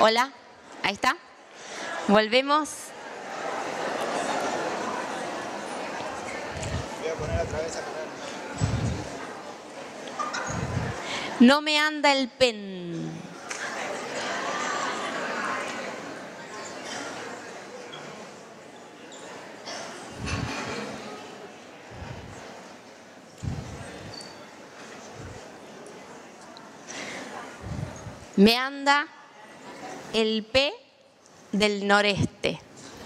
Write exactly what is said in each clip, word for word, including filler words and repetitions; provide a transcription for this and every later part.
Hola, ahí está. Volvemos. Voy a poner otra vez a poner. No me anda el pen. Me anda el P del noreste.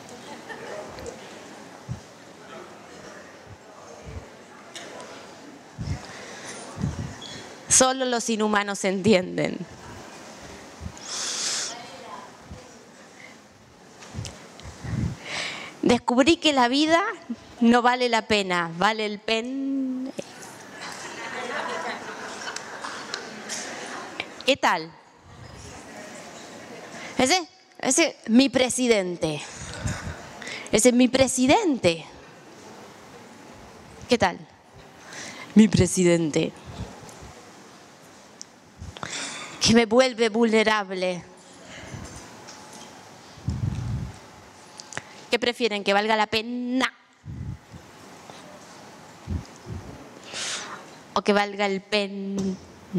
Solo los inhumanos entienden. Descubrí que la vida no vale la pena, vale el pen. ¿Qué tal? Ese, ese es mi presidente. Ese es mi presidente. ¿Qué tal? Mi presidente. Que me vuelve vulnerable. ¿Qué prefieren? ¿Que valga la pena? ¿O que valga el pene?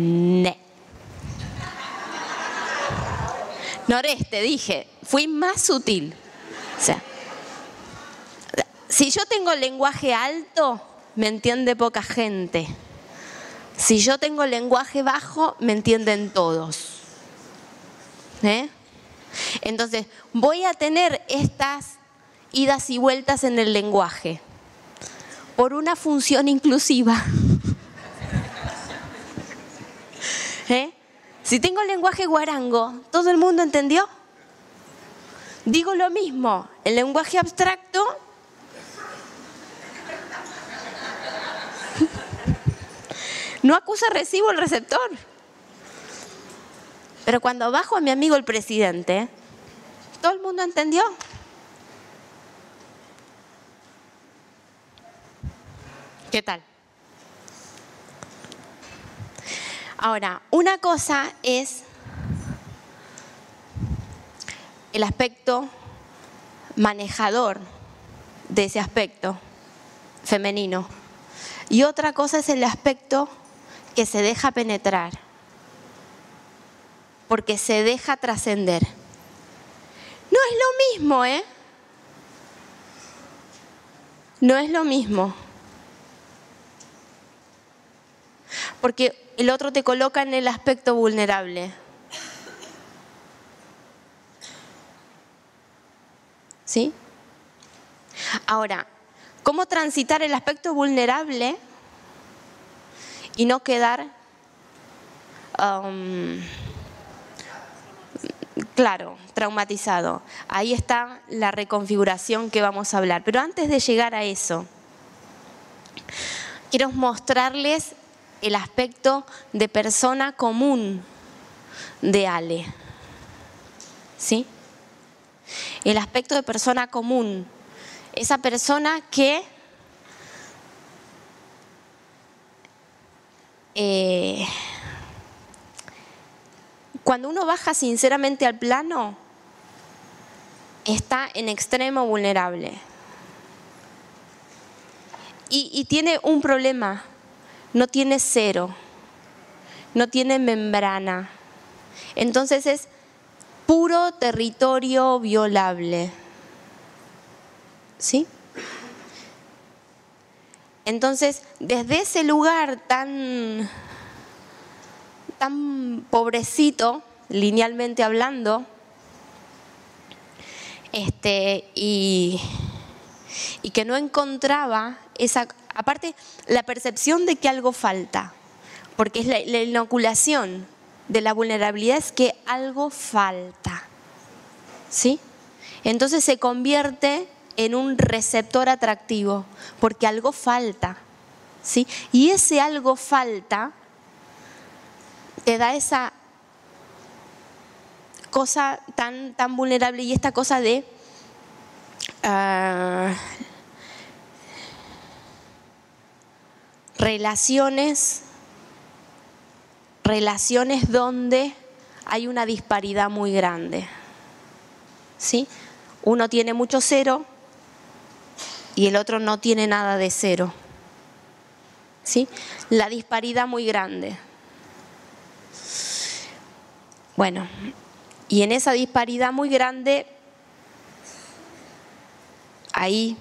Noreste, dije. Fui más sutil. O sea, si yo tengo lenguaje alto, me entiende poca gente. Si yo tengo lenguaje bajo, me entienden todos. ¿Eh? Entonces, voy a tener estas idas y vueltas en el lenguaje por una función inclusiva. ¿Eh? Si tengo lenguaje guarango, ¿todo el mundo entendió? Digo lo mismo, el lenguaje abstracto. No acusa recibo el receptor. Pero cuando bajo a mi amigo el presidente, ¿todo el mundo entendió? ¿Qué tal? Ahora, una cosa es el aspecto manejador de ese aspecto femenino. Y otra cosa es el aspecto que se deja penetrar, porque se deja trascender. No es lo mismo, ¿eh? No es lo mismo. Porque el otro te coloca en el aspecto vulnerable. ¿Sí? Ahora, ¿cómo transitar el aspecto vulnerable y no quedar, um, claro, traumatizado? Ahí está la reconfiguración que vamos a hablar. Pero antes de llegar a eso, quiero mostrarles el aspecto de persona común de Ale. ¿Sí? El aspecto de persona común. Esa persona que eh, cuando uno baja sinceramente al plano, está en extremo vulnerable. Y, y tiene un problema. No tiene cero, no tiene membrana. Entonces es puro territorio violable. ¿Sí? Entonces, desde ese lugar tan, tan pobrecito, linealmente hablando, este, y, y que no encontraba esa... Aparte, la percepción de que algo falta, porque es la, la inoculación de la vulnerabilidad es que algo falta, ¿sí? Entonces se convierte en un receptor atractivo, porque algo falta, ¿sí? Y ese algo falta te da esa cosa tan, tan vulnerable y esta cosa de... Uh, relaciones, relaciones donde hay una disparidad muy grande. ¿Sí? Uno tiene mucho cero y el otro no tiene nada de cero. ¿Sí? La disparidad muy grande. Bueno, y en esa disparidad muy grande, ahí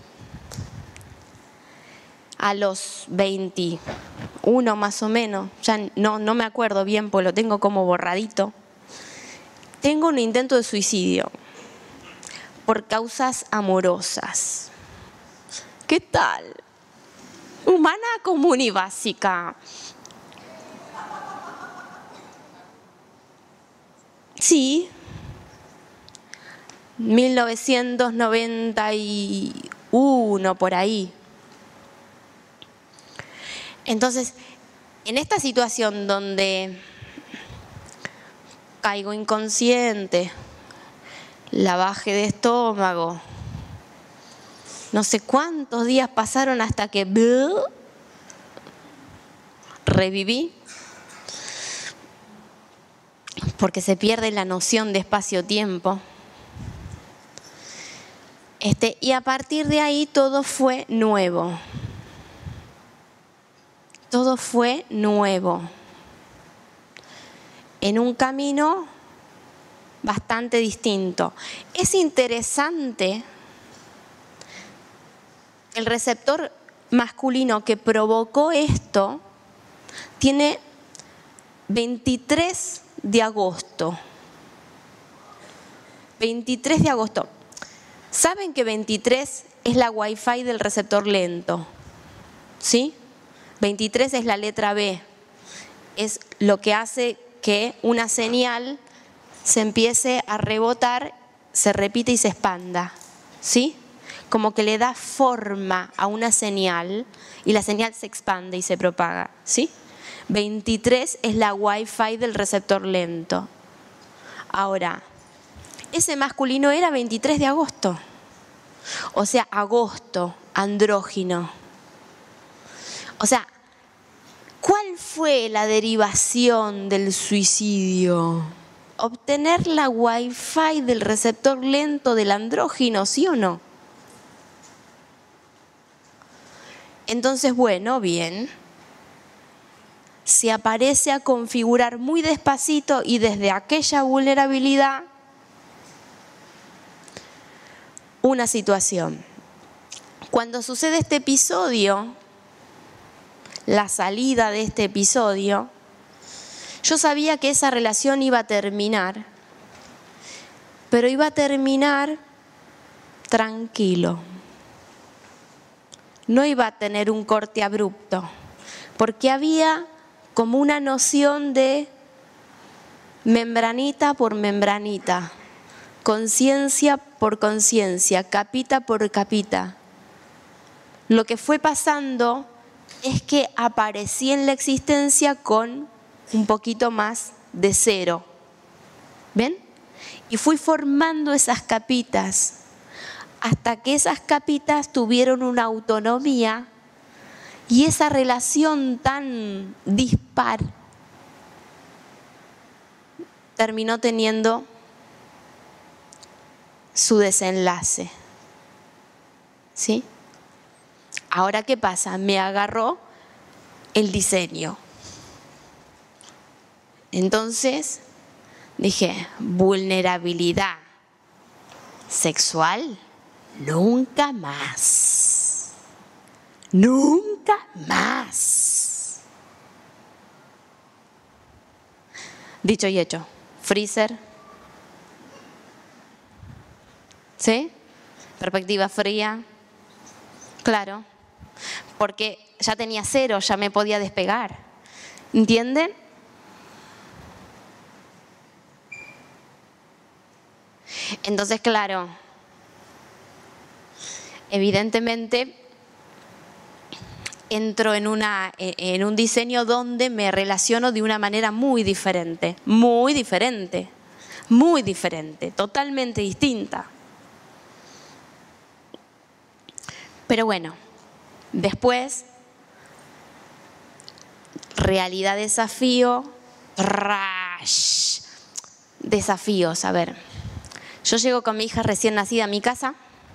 a los veintiuno más o menos, ya no, no me acuerdo bien porque lo tengo como borradito, tengo un intento de suicidio por causas amorosas. ¿Qué tal? Humana, común y básica. Sí, mil novecientos noventa y uno, por ahí. Entonces, en esta situación donde caigo inconsciente, lavaje de estómago, no sé cuántos días pasaron hasta que reviví, porque se pierde la noción de espacio-tiempo. Este, y a partir de ahí todo fue nuevo. Todo fue nuevo. En un camino bastante distinto. Es interesante, el receptor masculino que provocó esto tiene veintitrés de agosto. veintitrés de agosto. ¿Saben que veintitrés es la Wi-Fi del receptor lento? ¿Sí? veintitrés es la letra B. Es lo que hace que una señal se empiece a rebotar, se repite y se expanda. ¿Sí? Como que le da forma a una señal y la señal se expande y se propaga. ¿Sí? veintitrés es la Wi-Fi del receptor lento. Ahora, ese masculino era veintitrés de agosto. O sea, agosto, andrógino. O sea, ¿cuál fue la derivación del suicidio? Obtener la Wi-Fi del receptor lento del andrógino, ¿sí o no? Entonces, bueno, bien. Se aparece a configurar muy despacito y desde aquella vulnerabilidad una situación. Cuando sucede este episodio, la salida de este episodio, yo sabía que esa relación iba a terminar, pero iba a terminar tranquilo. No iba a tener un corte abrupto, porque había como una noción de membranita por membranita, conciencia por conciencia, capita por capita. Lo que fue pasando es que aparecí en la existencia con un poquito más de cero. ¿Ven? Y fui formando esas capitas hasta que esas capitas tuvieron una autonomía y esa relación tan dispar terminó teniendo su desenlace. ¿Sí? Ahora, ¿qué pasa? Me agarró el diseño. Entonces dije, vulnerabilidad sexual, nunca más. Nunca más. Dicho y hecho. Freezer. ¿Sí? Perspectiva fría. Claro. Porque ya tenía cero, ya me podía despegar. ¿Entienden? Entonces, claro, evidentemente entro en, una, en un diseño donde me relaciono de una manera muy diferente, muy diferente, muy diferente, totalmente distinta. Pero bueno, después, realidad, desafío, rash, desafíos. A ver, yo llego con mi hija recién nacida a mi casa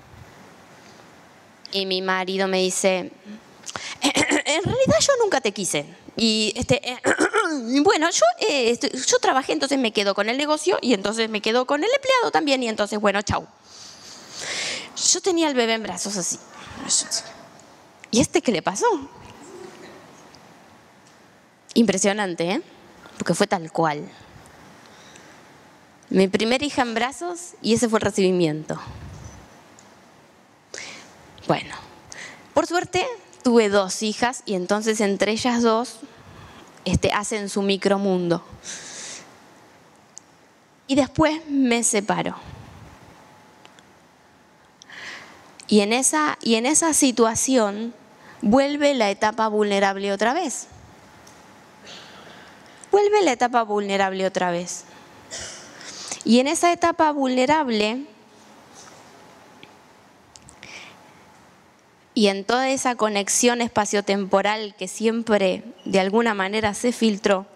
y mi marido me dice, en realidad yo nunca te quise. Y este, eh, bueno, yo, eh, estoy, yo trabajé, entonces me quedo con el negocio y entonces me quedo con el empleado también y entonces, bueno, chau. Yo tenía el bebé en brazos así. ¿Y este qué le pasó? Impresionante, ¿eh? Porque fue tal cual. Mi primera hija en brazos y ese fue el recibimiento. Bueno, por suerte tuve dos hijas y entonces entre ellas dos este, hacen su micromundo. Y después me separo. Y en esa, y en esa situación vuelve la etapa vulnerable otra vez. Vuelve la etapa vulnerable otra vez. Y en esa etapa vulnerable y en toda esa conexión espaciotemporal que siempre de alguna manera se filtró,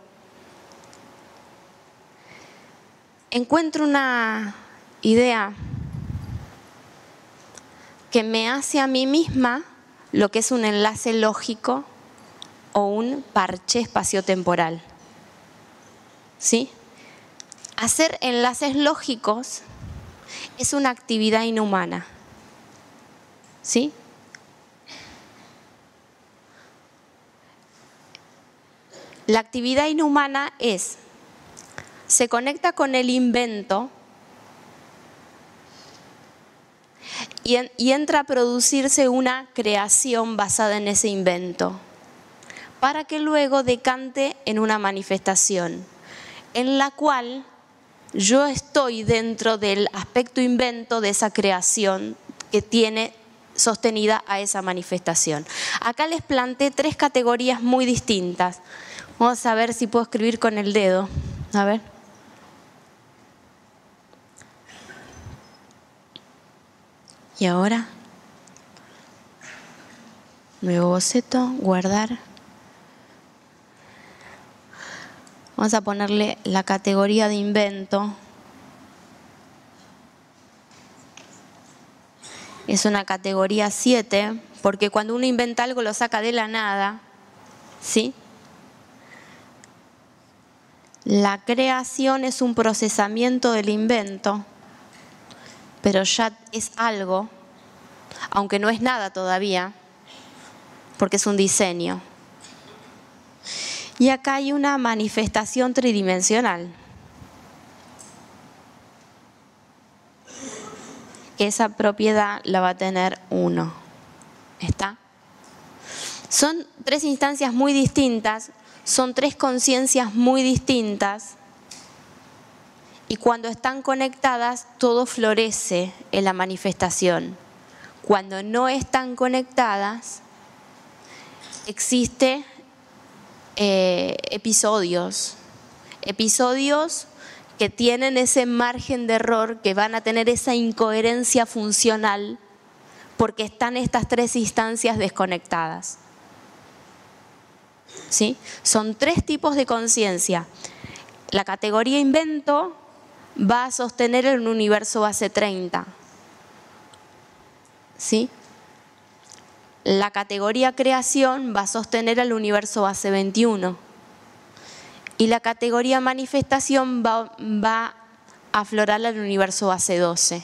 encuentro una idea que me hace a mí misma lo que es un enlace lógico o un parche espaciotemporal. ¿Sí? Hacer enlaces lógicos es una actividad inhumana. ¿Sí? La actividad inhumana es, se conecta con el invento y, en, y entra a producirse una creación basada en ese invento, para que luego decante en una manifestación, en la cual yo estoy dentro del aspecto invento de esa creación que tiene sostenida a esa manifestación. Acá les planteé tres categorías muy distintas. Vamos a ver si puedo escribir con el dedo. A ver. Y ahora, nuevo boceto, guardar. Vamos a ponerle la categoría de invento. Es una categoría siete, porque cuando uno inventa algo lo saca de la nada, ¿sí? La creación es un procesamiento del invento, pero ya es algo, aunque no es nada todavía, porque es un diseño. Y acá hay una manifestación tridimensional, que esa propiedad la va a tener uno. ¿Está? Son tres instancias muy distintas, son tres conciencias muy distintas, y cuando están conectadas todo florece en la manifestación. Cuando no están conectadas, existe eh, episodios, episodios que tienen ese margen de error, que van a tener esa incoherencia funcional, porque están estas tres instancias desconectadas. ¿Sí? Son tres tipos de conciencia. La categoría invento va a sostener el universo base treinta. ¿Sí? La categoría creación va a sostener el universo base veintiuno. Y la categoría manifestación va, va a aflorar al universo base doce.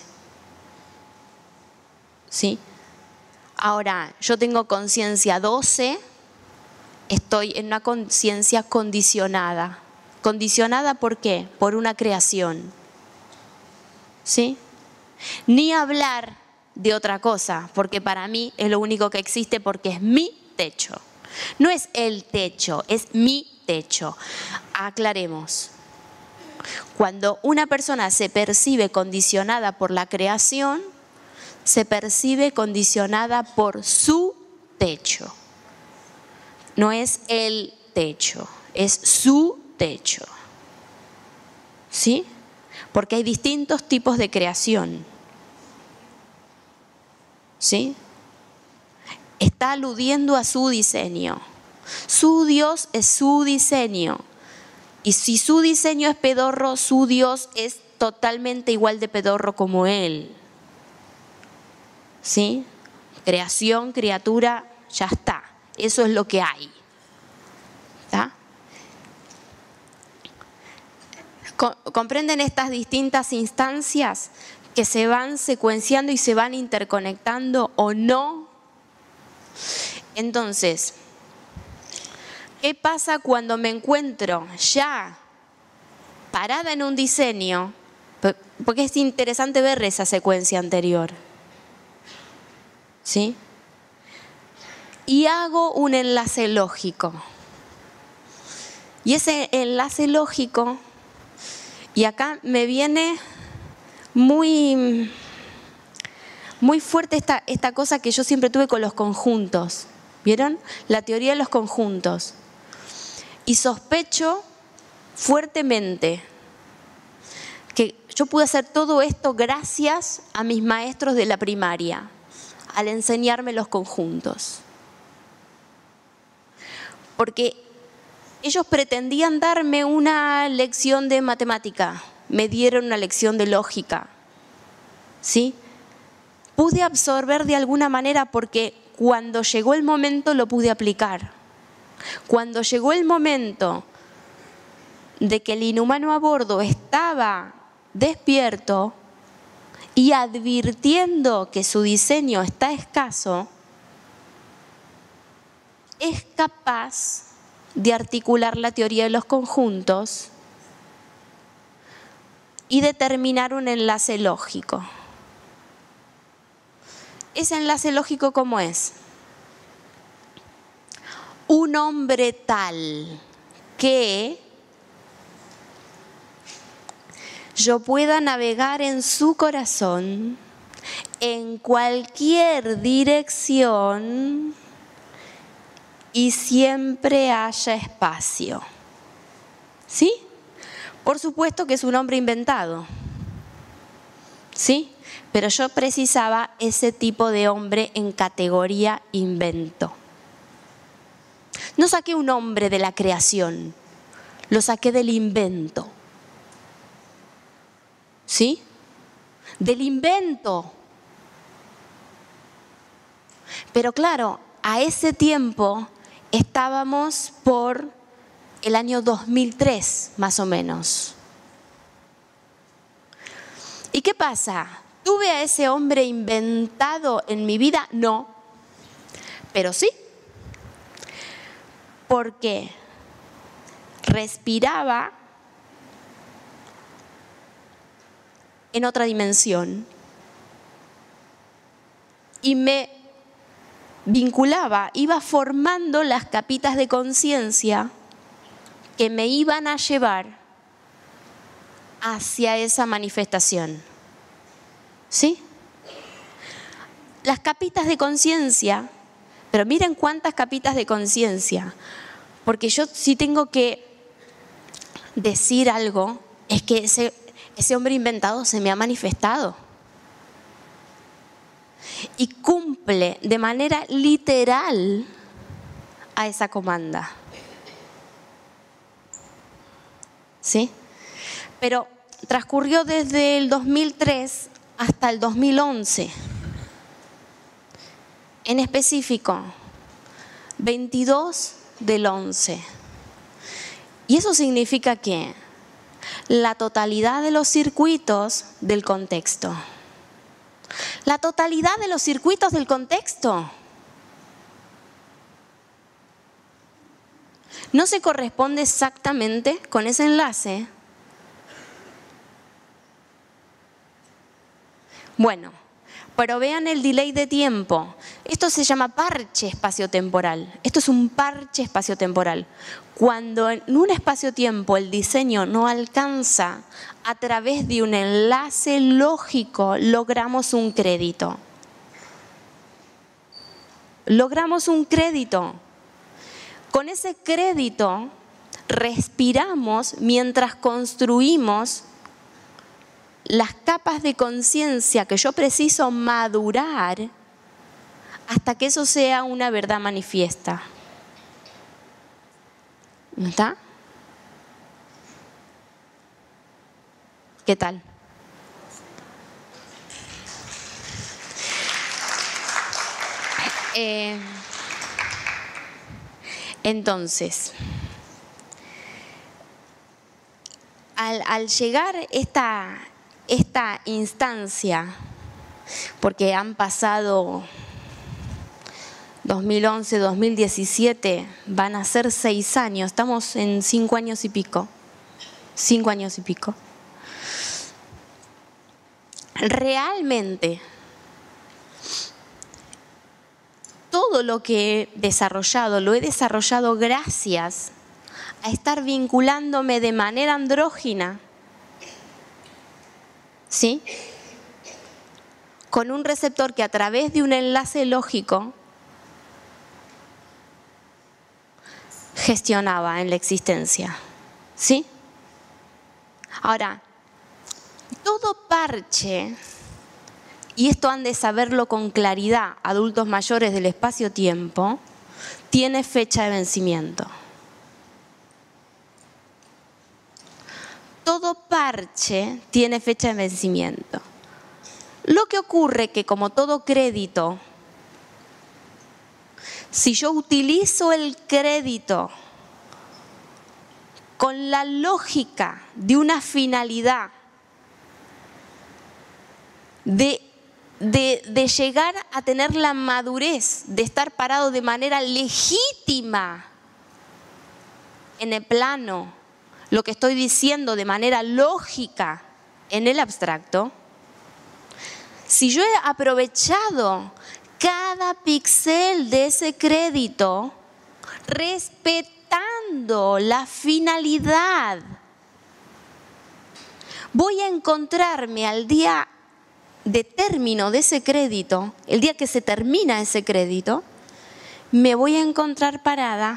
¿Sí? Ahora, yo tengo conciencia doce, estoy en una conciencia condicionada. ¿Condicionada por qué? Por una creación. ¿Sí? Ni hablar de otra cosa, porque para mí es lo único que existe, porque es mi techo. No es el techo, es mi techo. Aclaremos. Cuando una persona se percibe condicionada por la creación, se percibe condicionada por su techo. No es el techo, es su techo. ¿Sí? Porque hay distintos tipos de creación. ¿Sí? Está aludiendo a su diseño. Su Dios es su diseño. Y si su diseño es pedorro, su Dios es totalmente igual de pedorro como Él. ¿Sí? Creación, criatura, ya está. Eso es lo que hay. ¿Está? ¿Comprenden estas distintas instancias que se van secuenciando y se van interconectando o no? Entonces, ¿qué pasa cuando me encuentro ya parada en un diseño? Porque es interesante ver esa secuencia anterior. ¿Sí? Y hago un enlace lógico. Y ese enlace lógico, y acá me viene muy, muy fuerte esta, esta cosa que yo siempre tuve con los conjuntos. ¿Vieron? La teoría de los conjuntos. Y sospecho fuertemente que yo pude hacer todo esto gracias a mis maestros de la primaria, al enseñarme los conjuntos. Porque ellos pretendían darme una lección de matemática, me dieron una lección de lógica. ¿Sí? Pude absorber de alguna manera porque cuando llegó el momento lo pude aplicar. Cuando llegó el momento de que el inhumano a bordo estaba despierto y advirtiendo que su diseño está escaso, es capaz de articular la teoría de los conjuntos y determinar un enlace lógico. ¿Ese enlace lógico cómo es? Un hombre tal que yo pueda navegar en su corazón en cualquier dirección y siempre haya espacio. ¿Sí? Por supuesto que es un hombre inventado. ¿Sí? Pero yo precisaba ese tipo de hombre en categoría invento. No saqué un hombre de la creación, lo saqué del invento. ¿Sí? Del invento. Pero claro, a ese tiempo estábamos por el año dos mil tres, más o menos. ¿Y qué pasa? ¿Tuve a ese hombre inventado en mi vida? No, pero sí. Porque respiraba en otra dimensión y me vinculaba, iba formando las capitas de conciencia que me iban a llevar hacia esa manifestación. ¿Sí? Las capitas de conciencia, pero miren cuántas capitas de conciencia, porque yo sí tengo que decir algo, es que ese, ese hombre inventado se me ha manifestado. Y cumple de manera literal a esa comanda. ¿Sí? Pero transcurrió desde el dos mil tres hasta el dos mil once. En específico, veintidós del once. Y eso significa que la totalidad de los circuitos del contexto. La totalidad de los circuitos del contexto no se corresponde exactamente con ese enlace. Bueno, pero vean el delay de tiempo. Esto se llama parche espaciotemporal. Esto es un parche espaciotemporal. Cuando en un espacio-tiempo el diseño no alcanza a través de un enlace lógico, logramos un crédito. Logramos un crédito. Con ese crédito respiramos mientras construimos las capas de conciencia que yo preciso madurar hasta que eso sea una verdad manifiesta. ¿No está? ¿Qué tal? Eh, entonces, al, al llegar esta, esta instancia, porque han pasado dos mil once, dos mil diecisiete, van a ser seis años, estamos en cinco años y pico, cinco años y pico. Realmente, todo lo que he desarrollado, lo he desarrollado gracias a estar vinculándome de manera andrógina, ¿sí?, con un receptor que a través de un enlace lógico gestionaba en la existencia, ¿sí? Ahora, todo parche, y esto han de saberlo con claridad adultos mayores del espacio-tiempo, tiene fecha de vencimiento. Todo parche tiene fecha de vencimiento. Lo que ocurre que, como todo crédito, si yo utilizo el crédito con la lógica de una finalidad de, de, de llegar a tener la madurez de estar parado de manera legítima en el plano, lo que estoy diciendo de manera lógica en el abstracto, si yo he aprovechado cada píxel de ese crédito respetando la finalidad, voy a encontrarme al día de término de ese crédito, el día que se termina ese crédito, me voy a encontrar parada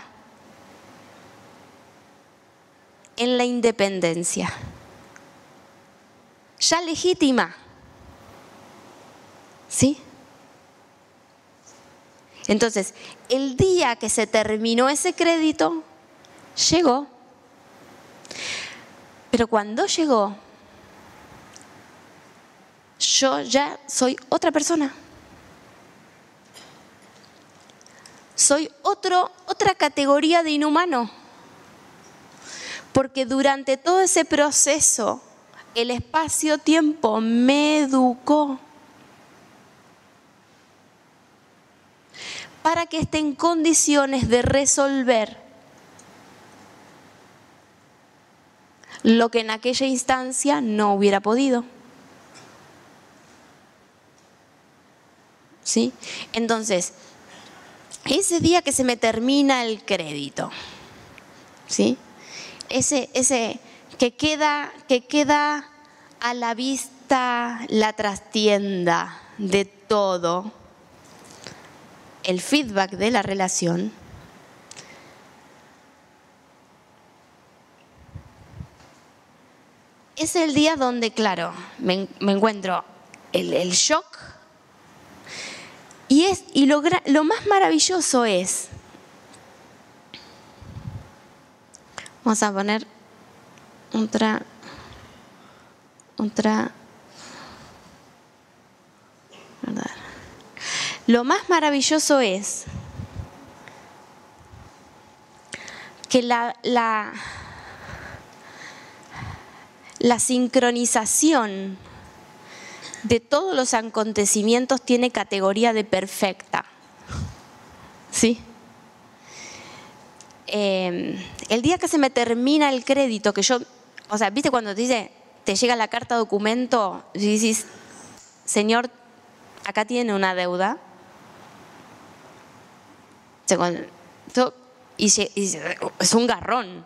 en la independencia, ya legítima. ¿Sí? Entonces, el día que se terminó ese crédito, llegó. Pero cuando llegó, yo ya soy otra persona. Soy otro, otra categoría de inhumano. Porque durante todo ese proceso, el espacio-tiempo me educó para que esté en condiciones de resolver lo que en aquella instancia no hubiera podido. ¿Sí? Entonces, ese día que se me termina el crédito, ¿sí?, ese, ese que queda, que queda a la vista la trastienda de todo, el feedback de la relación, es el día donde, claro, me, me encuentro el, el shock. Y, es, y lo, lo más maravilloso es, vamos a poner otra, otra, ¿verdad? Lo más maravilloso es que la, la, la sincronización de todos los acontecimientos tiene categoría de perfecta. ¿Sí? Eh, el día que se me termina el crédito, que yo, o sea, ¿viste cuando te dice, te llega la carta documento y dices, señor, acá tiene una deuda? Y es un garrón.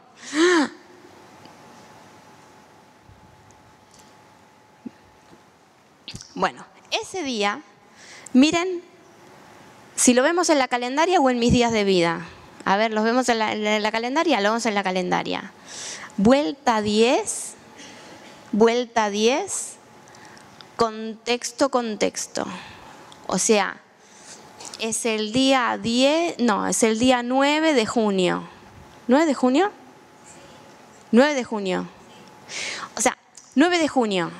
Bueno, ese día, miren, si lo vemos en la calendaria o en mis días de vida. A ver, ¿los vemos en la, en la calendaria? Lo vemos en la calendaria. Vuelta diez, vuelta diez, contexto, contexto. O sea, es el día diez, no, es el día nueve de junio. ¿nueve de junio? nueve de junio. O sea, nueve de junio.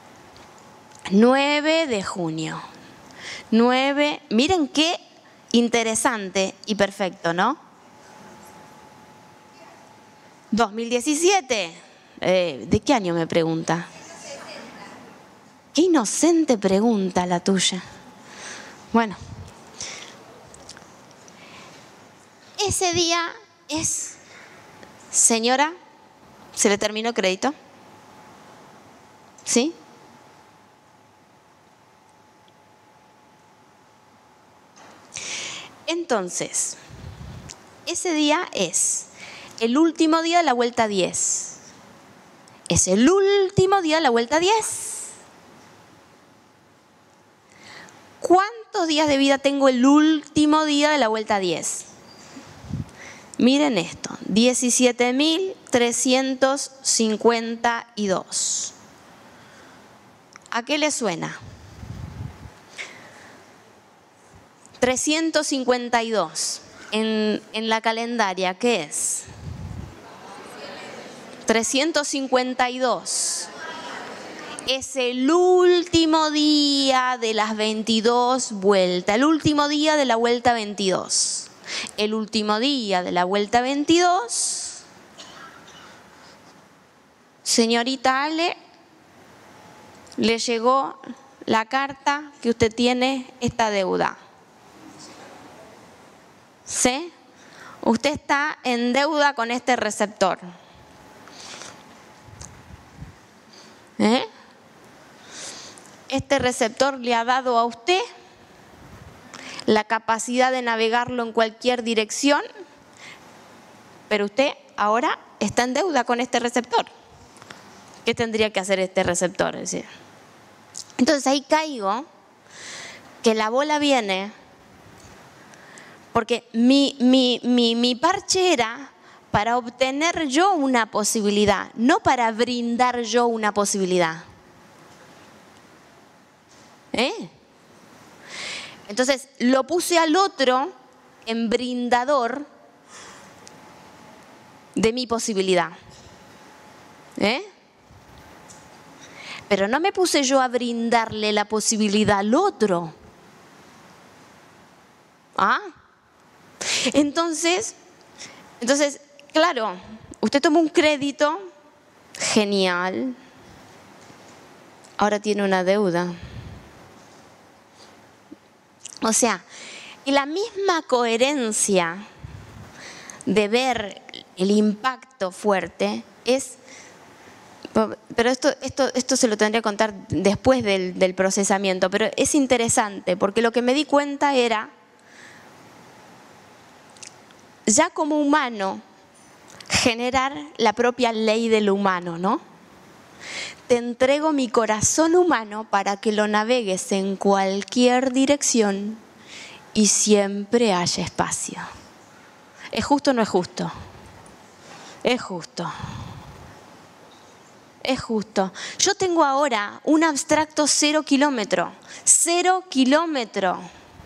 nueve de junio. nueve, miren qué interesante y perfecto, ¿no? dos mil diecisiete. Eh, ¿De qué año me pregunta? Qué inocente pregunta la tuya. Bueno. Ese día es, señora, ¿se le terminó crédito? ¿Sí? Entonces, ese día es el último día de la vuelta diez. Es el último día de la vuelta diez. ¿Cuántos días de vida tengo el último día de la vuelta diez? Miren esto, diecisiete mil trescientos cincuenta y dos. ¿A qué le suena? trescientos cincuenta y dos. En, en la calendaria, ¿qué es? trescientos cincuenta y dos. Es el último día de las veintidós vueltas, el último día de la vuelta veintidós. El último día de la vuelta veintidós, señorita Ale, le llegó la carta que usted tiene esta deuda. ¿Sí? Usted está en deuda con este receptor. ¿Eh? Este receptor le ha dado a usted la capacidad de navegarlo en cualquier dirección, pero usted ahora está en deuda con este receptor. ¿Qué tendría que hacer este receptor? Es decir, entonces ahí caigo que la bola viene porque mi, mi, mi, mi parche era para obtener yo una posibilidad, no para brindar yo una posibilidad. ¿Eh? Entonces lo puse al otro en brindador de mi posibilidad. ¿Eh? Pero no me puse yo a brindarle la posibilidad al otro. ¿Ah? Entonces, entonces, claro, usted tomó un crédito, genial, ahora tiene una deuda. O sea, y la misma coherencia de ver el impacto fuerte es, pero esto, esto, esto se lo tendría que contar después del, del procesamiento, pero es interesante porque lo que me di cuenta era, ya como humano, generar la propia ley del humano, ¿no? Te entrego mi corazón humano para que lo navegues en cualquier dirección y siempre haya espacio. ¿Es justo o no es justo? Es justo. Es justo. Yo tengo ahora un abstracto cero kilómetro. Cero kilómetro.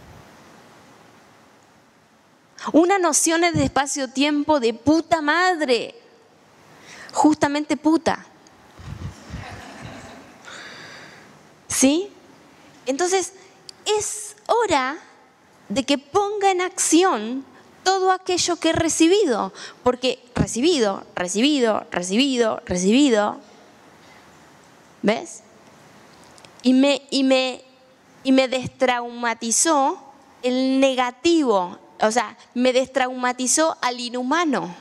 Una noción de espacio-tiempo de puta madre. Justamente puta. ¿Sí? Entonces, es hora de que ponga en acción todo aquello que he recibido. Porque recibido, recibido, recibido, recibido. ¿Ves? Y me, y me, y me destraumatizó el negativo. O sea, me destraumatizó al inhumano.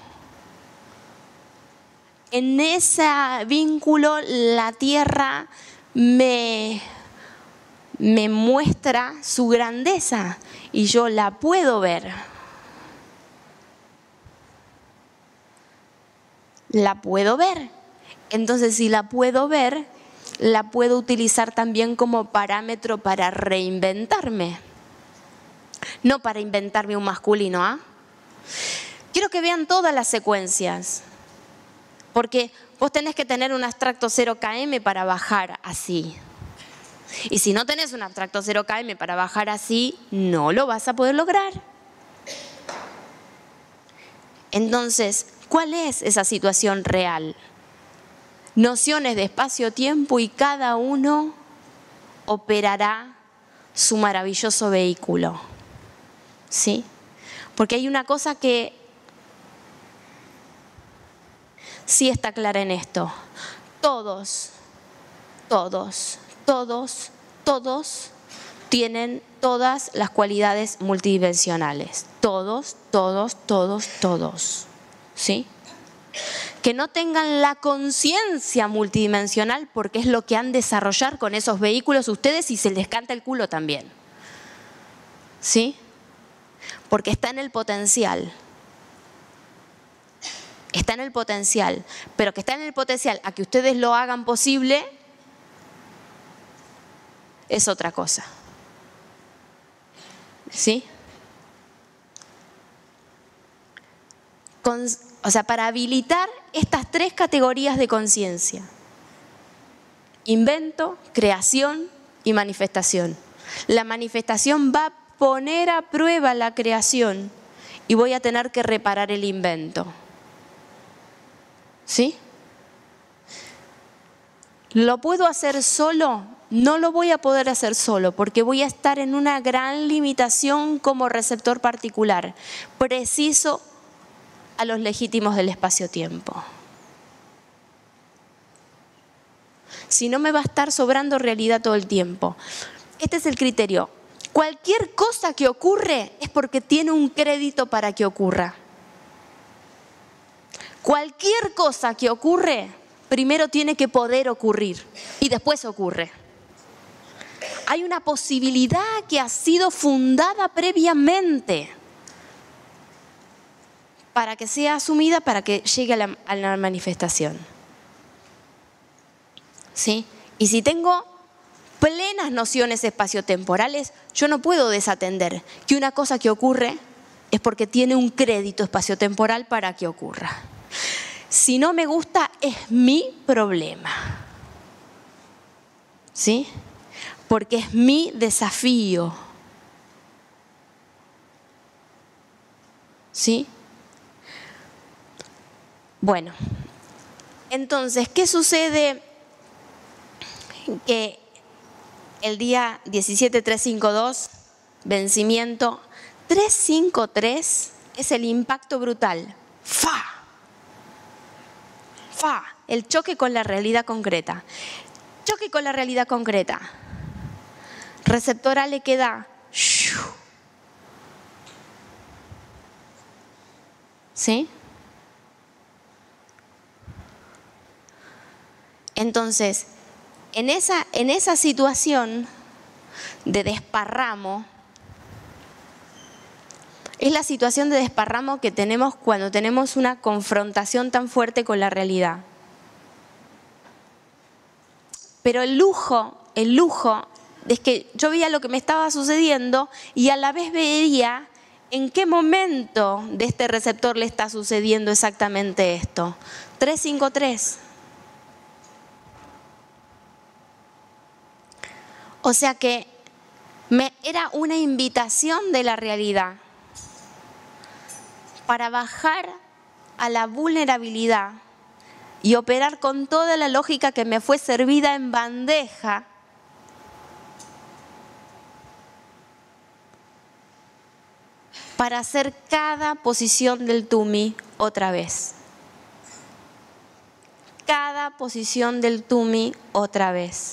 En ese vínculo la tierra me, me muestra su grandeza y yo la puedo ver. La puedo ver. Entonces, si la puedo ver, la puedo utilizar también como parámetro para reinventarme. No para inventarme un masculino, ¿ah? Quiero que vean todas las secuencias. Porque vos tenés que tener un abstracto cero kilómetros para bajar así. Y si no tenés un abstracto cero kilómetros para bajar así, no lo vas a poder lograr. Entonces, ¿cuál es esa situación real? nociones de espacio-tiempo y cada uno operará su maravilloso vehículo. ¿Sí? Porque hay una cosa que sí está clara en esto. Todos, todos, todos, todos tienen todas las cualidades multidimensionales. Todos, todos, todos, todos. ¿Sí? Que no tengan la conciencia multidimensional porque es lo que han de desarrollar con esos vehículos ustedes y se les canta el culo también. ¿Sí? Porque está en el potencial. Está en el potencial. Pero que está en el potencial a que ustedes lo hagan posible es otra cosa. ¿Sí? Con, o sea, para habilitar estas tres categorías de conciencia: invento, creación y manifestación. La manifestación va a poner a prueba la creación y voy a tener que reparar el invento. ¿Sí? ¿Lo puedo hacer solo? No lo voy a poder hacer solo porque voy a estar en una gran limitación como receptor particular, preciso a los legítimos del espacio-tiempo. Si no, me va a estar sobrando realidad todo el tiempo. Este es el criterio. Cualquier cosa que ocurre es porque tiene un crédito para que ocurra. Cualquier cosa que ocurre, primero tiene que poder ocurrir y después ocurre. Hay una posibilidad que ha sido fundada previamente para que sea asumida, para que llegue a la, a la manifestación. ¿Sí? Y si tengo plenas nociones espaciotemporales, yo no puedo desatender que una cosa que ocurre es porque tiene un crédito espaciotemporal para que ocurra. Si no me gusta, es mi problema. ¿Sí? Porque es mi desafío. ¿Sí? Bueno, entonces, ¿qué sucede? Que el día diecisiete tres cinco dos, vencimiento, tres cinco tres es el impacto brutal. ¡Fa! ¡Fa! El choque con la realidad concreta. Choque con la realidad concreta. Receptor A le queda. ¿Sí? Entonces, en esa, en esa situación de desparramo, es la situación de desparramo que tenemos cuando tenemos una confrontación tan fuerte con la realidad. Pero el lujo, el lujo es que yo veía lo que me estaba sucediendo y a la vez veía en qué momento de este receptor le está sucediendo exactamente esto. tres cinco tres. O sea que me, era una invitación de la realidad para bajar a la vulnerabilidad y operar con toda la lógica que me fue servida en bandeja para hacer cada posición del tumi otra vez. Cada posición del tumi otra vez.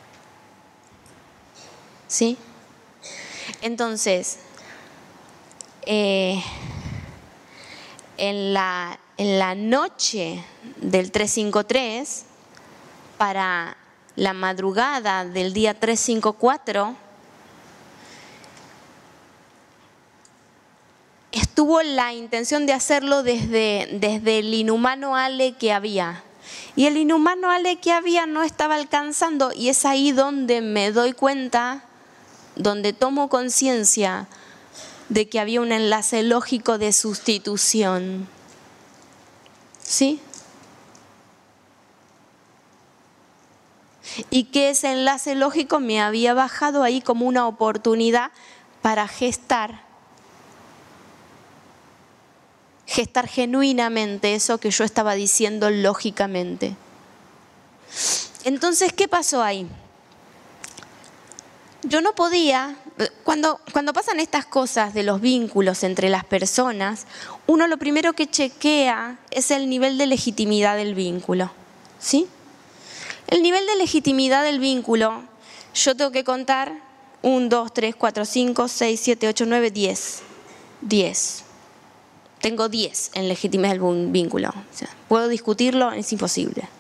¿Sí? Entonces, eh, en, la, en la noche del tres cinco tres, para la madrugada del día tres cinco cuatro, estuvo la intención de hacerlo desde, desde el inhumano Ale que había. Y el inhumano Ale que había no estaba alcanzando, y es ahí donde me doy cuenta, donde tomo conciencia de que había un enlace lógico de sustitución. ¿Sí? Y que ese enlace lógico me había bajado ahí como una oportunidad para gestar, gestar genuinamente eso que yo estaba diciendo lógicamente. Entonces, ¿qué pasó ahí? Yo no podía, cuando, cuando pasan estas cosas de los vínculos entre las personas, uno lo primero que chequea es el nivel de legitimidad del vínculo, ¿sí? El nivel de legitimidad del vínculo, yo tengo que contar uno, dos, tres, cuatro, cinco, seis, siete, ocho, nueve, diez. diez. Tengo diez en legitimidad del vínculo. O sea, ¿puedo discutirlo? Es imposible.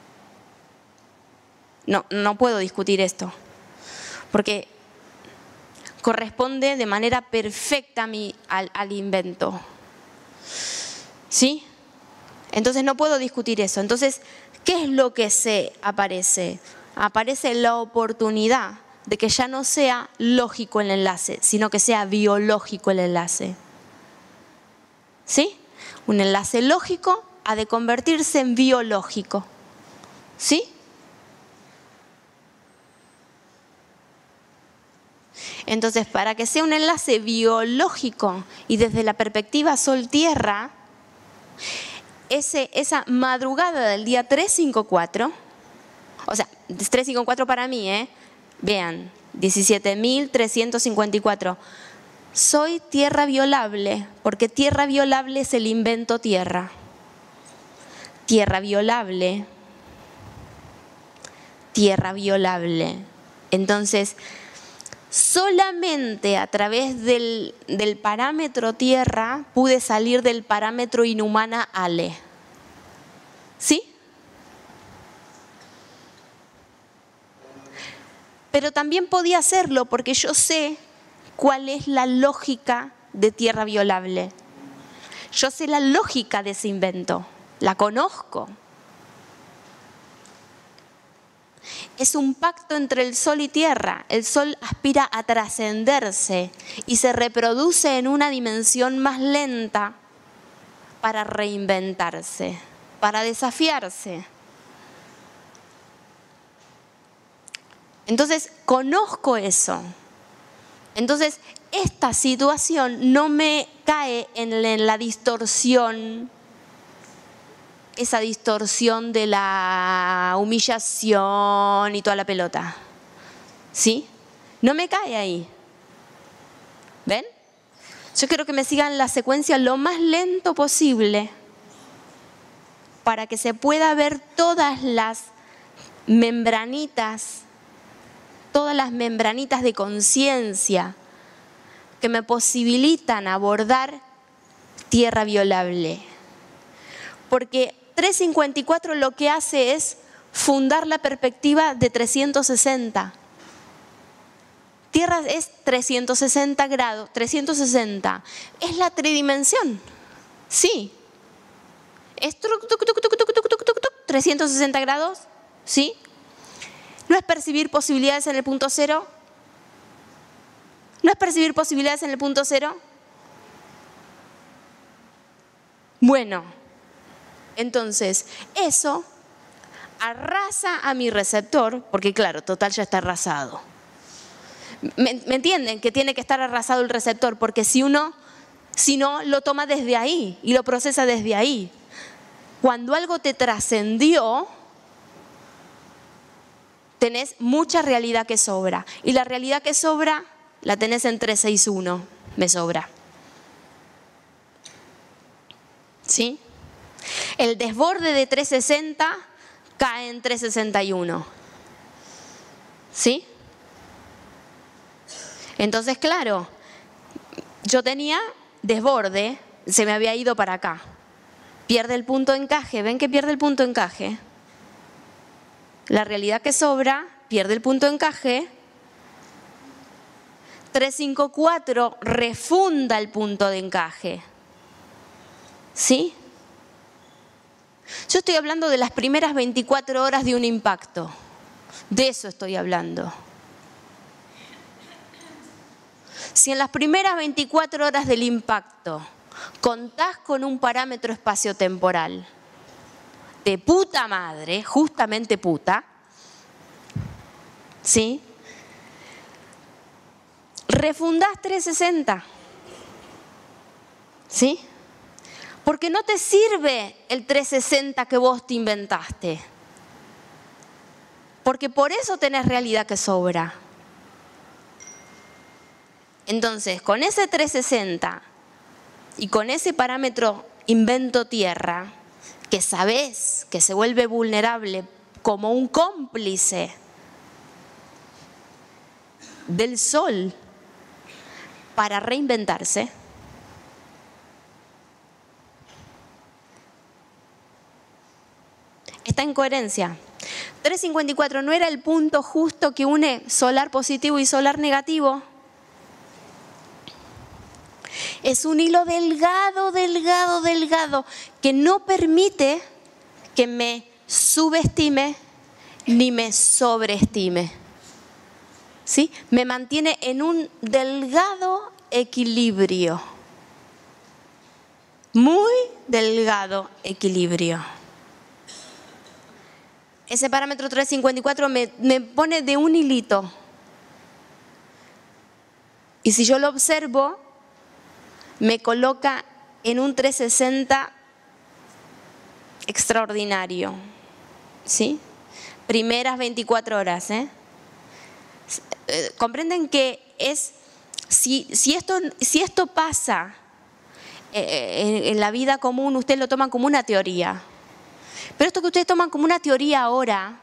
No, no puedo discutir esto. Porque corresponde de manera perfecta a mi, al, al invento. ¿Sí? Entonces no puedo discutir eso. Entonces, ¿qué es lo que se aparece? Aparece la oportunidad de que ya no sea lógico el enlace, sino que sea biológico el enlace. ¿Sí? Un enlace lógico ha de convertirse en biológico. ¿Sí? Entonces, para que sea un enlace biológico y desde la perspectiva Sol-Tierra, ese, esa madrugada del día tres cinco cuatro, o sea, tres cinco cuatro para mí, ¿eh? Vean, diecisiete mil trescientos cincuenta y cuatro. Soy tierra violable, porque tierra violable es el invento tierra. Tierra violable. Tierra violable. Entonces, solamente a través del, del parámetro tierra pude salir del parámetro inhumana ale. ¿Sí? Pero también podía hacerlo porque yo sé cuál es la lógica de tierra violable. Yo sé la lógica de ese invento, la conozco. Es un pacto entre el sol y tierra. El sol aspira a trascenderse y se reproduce en una dimensión más lenta para reinventarse, para desafiarse. Entonces, conozco eso. Entonces, esta situación no me cae en la distorsión, esa distorsión de la humillación y toda la pelota. ¿Sí? No me cae ahí. ¿Ven? Yo quiero que me sigan la secuencia lo más lento posible para que se pueda ver todas las membranitas, todas las membranitas de conciencia que me posibilitan abordar tierra violable. Porque trescientos cincuenta y cuatro lo que hace es fundar la perspectiva de trescientos sesenta. Tierra es trescientos sesenta grados, trescientos sesenta. Es la tridimensión. Sí. Es truc, tuc, tuc, tuc, tuc, tuc, tuc, tuc, tuc, trescientos sesenta grados. ¿Sí? ¿No es percibir posibilidades en el punto cero? ¿No es percibir posibilidades en el punto cero? Bueno, entonces eso arrasa a mi receptor, porque claro, total ya está arrasado. ¿Me, ¿Me entienden? Que tiene que estar arrasado el receptor, porque si uno, si no, lo toma desde ahí y lo procesa desde ahí. Cuando algo te trascendió, tenés mucha realidad que sobra. Y la realidad que sobra la tenés en trescientos sesenta y uno. Me sobra. ¿Sí? El desborde de trescientos sesenta cae en trescientos sesenta y uno. ¿Sí? Entonces, claro, yo tenía desborde, se me había ido para acá. Pierde el punto de encaje. ¿Ven que pierde el punto de encaje? La realidad que sobra pierde el punto de encaje. trescientos cincuenta y cuatro refunda el punto de encaje. ¿Sí? Yo estoy hablando de las primeras veinticuatro horas de un impacto. De eso estoy hablando. Si en las primeras veinticuatro horas del impacto contás con un parámetro espaciotemporal de puta madre, justamente puta, ¿sí? Refundás trescientos sesenta, ¿sí? Porque no te sirve el trescientos sesenta que vos te inventaste. Porque por eso tenés realidad que sobra. Entonces, con ese trescientos sesenta y con ese parámetro invento tierra, que sabés que se vuelve vulnerable como un cómplice del sol para reinventarse, está en coherencia. trescientos cincuenta y cuatro no era el punto justo que une solar positivo y solar negativo. Es un hilo delgado, delgado, delgado, que no permite que me subestime ni me sobreestime. ¿Sí? Me mantiene en un delgado equilibrio. Muy delgado equilibrio. Ese parámetro trescientos cincuenta y cuatro me, me pone de un hilito. Y si yo lo observo, me coloca en un trescientos sesenta extraordinario. ¿Sí? Primeras veinticuatro horas. ¿eh? Comprenden que es, si, si, esto, si esto pasa en, en la vida común, ustedes lo toman como una teoría. Pero esto que ustedes toman como una teoría ahora,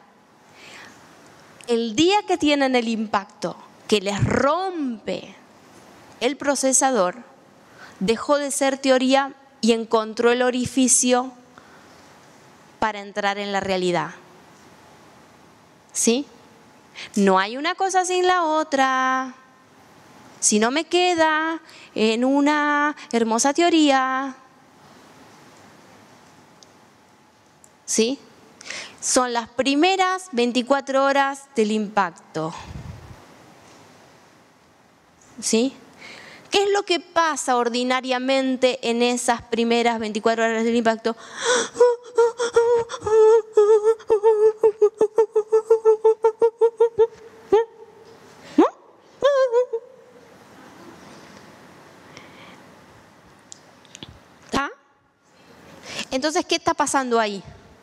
el día que tienen el impacto que les rompe el procesador, dejó de ser teoría y encontró el orificio para entrar en la realidad. ¿Sí? No hay una cosa sin la otra. Si no me queda en una hermosa teoría. ¿Sí? Son las primeras veinticuatro horas del impacto. ¿Sí? ¿Qué es lo que pasa ordinariamente en esas primeras veinticuatro horas del impacto? ¿Está? Entonces, ¿qué está pasando ahí?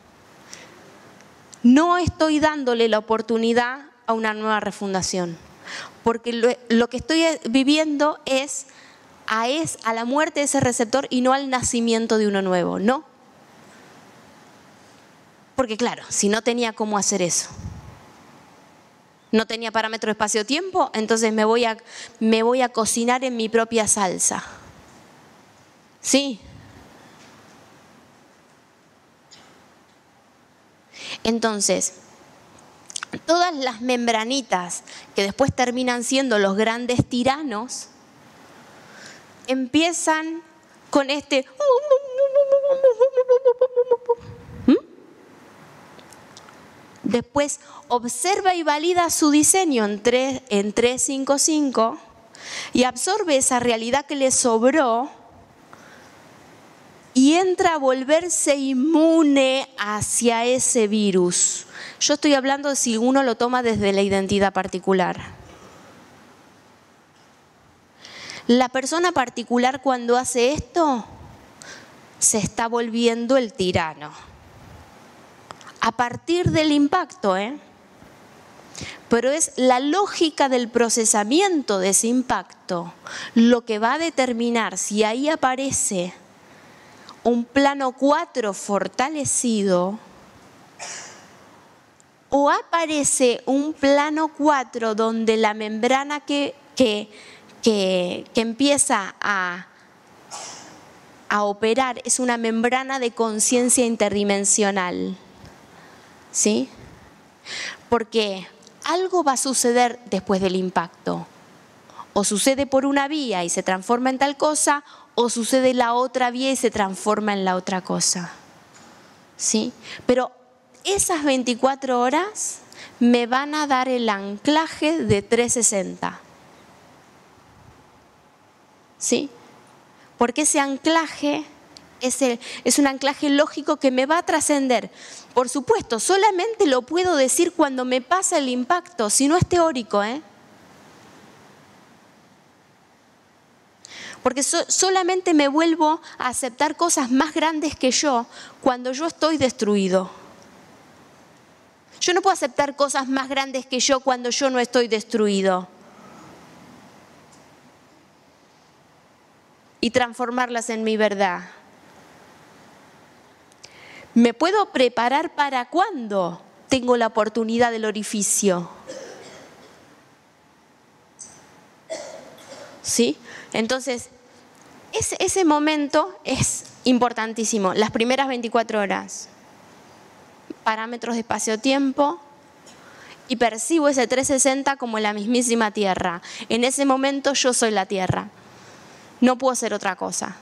No estoy dándole la oportunidad a una nueva refundación. Porque lo, lo que estoy viviendo es a, es a la muerte de ese receptor y no al nacimiento de uno nuevo, ¿no? Porque claro, si no tenía cómo hacer eso, no tenía parámetro espacio-tiempo, entonces me voy, a, me voy a cocinar en mi propia salsa. ¿Sí? Entonces, todas las membranitas que después terminan siendo los grandes tiranos, empiezan con este... ¿Mm? Después observa y valida su diseño en, tres, en trescientos cincuenta y cinco y absorbe esa realidad que le sobró y entra a volverse inmune hacia ese virus. Yo estoy hablando de si uno lo toma desde la identidad particular. La persona particular cuando hace esto se está volviendo el tirano. A partir del impacto, ¿eh? Pero es la lógica del procesamiento de ese impacto lo que va a determinar si ahí aparece un plano cuatro fortalecido o aparece un plano cuatro donde la membrana que, que, que, que empieza a, a operar es una membrana de conciencia interdimensional. ¿Sí? Porque algo va a suceder después del impacto. O sucede por una vía y se transforma en tal cosa, o sucede la otra vía y se transforma en la otra cosa. ¿Sí? Pero esas veinticuatro horas me van a dar el anclaje de trescientos sesenta. ¿Sí? Porque ese anclaje es, el, es un anclaje lógico que me va a trascender. Por supuesto, solamente lo puedo decir cuando me pasa el impacto, si no es teórico, ¿eh? Porque so, solamente me vuelvo a aceptar cosas más grandes que yo cuando yo estoy destruido. Yo no puedo aceptar cosas más grandes que yo cuando yo no estoy destruido. Y transformarlas en mi verdad. ¿Me puedo preparar para cuando tengo la oportunidad del orificio? ¿Sí? Entonces, ese, ese momento es importantísimo. Las primeras veinticuatro horas. Parámetros de espacio-tiempo. Y percibo ese trescientos sesenta como la mismísima Tierra. En ese momento yo soy la Tierra. No puedo ser otra cosa.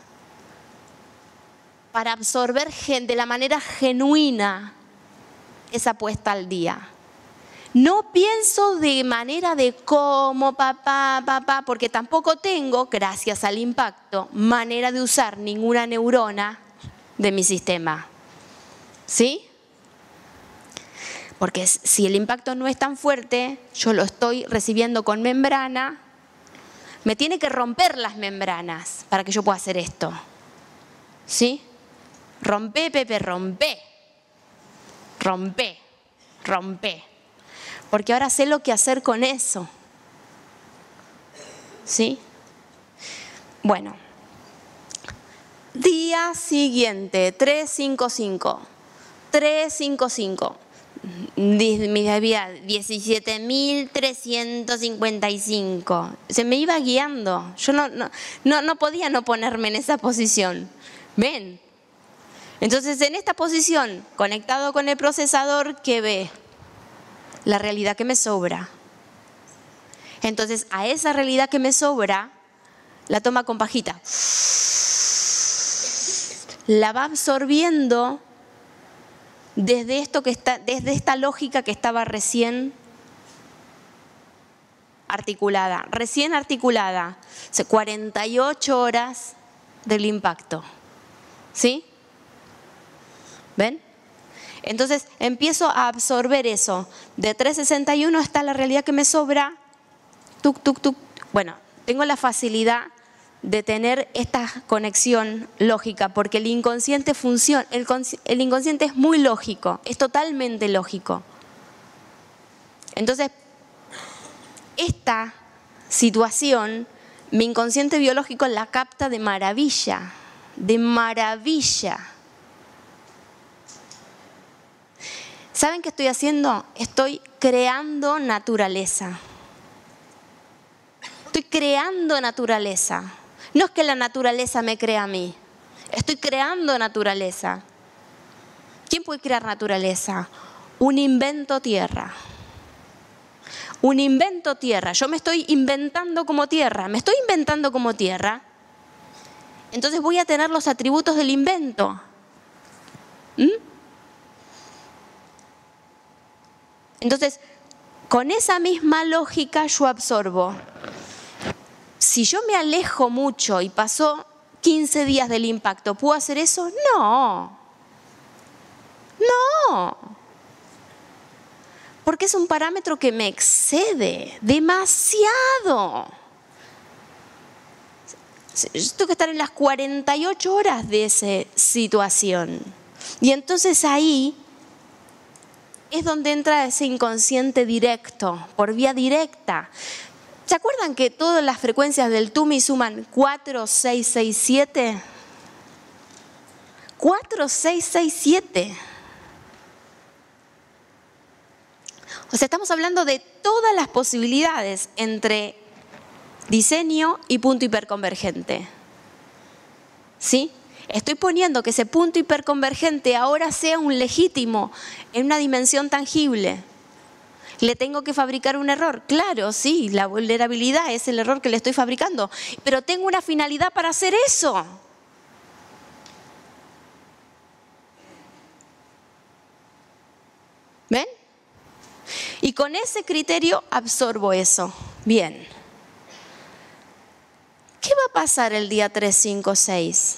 Para absorber de la manera genuina esa puesta al día. No pienso de manera de cómo, papá, papá, porque tampoco tengo, gracias al impacto, manera de usar ninguna neurona de mi sistema. ¿Sí? Porque si el impacto no es tan fuerte, yo lo estoy recibiendo con membrana, me tiene que romper las membranas para que yo pueda hacer esto. ¿Sí? Rompe, Pepe, rompe. Rompe, rompe. Porque ahora sé lo que hacer con eso. ¿Sí? Bueno. Día siguiente, trescientos cincuenta y cinco. trescientos cincuenta y cinco. Mi había diecisiete mil trescientos cincuenta y cinco. Se me iba guiando. Yo no, no, no, no podía no ponerme en esa posición. ¿Ven? Entonces, en esta posición, conectado con el procesador, ¿qué ve? La realidad que me sobra. Entonces, a esa realidad que me sobra, la toma con pajita. La va absorbiendo desde esto que está, desde esta lógica que estaba recién articulada. Recién articulada. cuarenta y ocho horas del impacto. ¿Sí? ¿Ven? Entonces empiezo a absorber eso. De trescientos sesenta y uno está la realidad que me sobra. Tuc, tuc, tuc. Bueno, tengo la facilidad de tener esta conexión lógica porque el inconsciente funciona. El, el inconsciente es muy lógico, es totalmente lógico. Entonces, esta situación, mi inconsciente biológico la capta de maravilla, de maravilla. ¿Saben qué estoy haciendo? Estoy creando naturaleza. Estoy creando naturaleza. No es que la naturaleza me crea a mí. Estoy creando naturaleza. ¿Quién puede crear naturaleza? Un invento tierra. Un invento tierra. Yo me estoy inventando como tierra. Me estoy inventando como tierra. Entonces voy a tener los atributos del invento. ¿Mm? Entonces, con esa misma lógica yo absorbo. Si yo me alejo mucho y pasó quince días del impacto, ¿puedo hacer eso? No. No. Porque es un parámetro que me excede demasiado. Yo tengo que estar en las cuarenta y ocho horas de esa situación. Y entonces ahí es donde entra ese inconsciente directo, por vía directa. ¿Se acuerdan que todas las frecuencias del Tumi suman cuatro, seis, seis, siete? cuatro, seis, seis, siete. O sea, estamos hablando de todas las posibilidades entre diseño y punto hiperconvergente. ¿Sí? Estoy poniendo que ese punto hiperconvergente ahora sea un legítimo en una dimensión tangible. ¿Le tengo que fabricar un error? Claro, sí, la vulnerabilidad es el error que le estoy fabricando. Pero tengo una finalidad para hacer eso. ¿Ven? Y con ese criterio absorbo eso. Bien. ¿Qué va a pasar el día tres, cinco, seis?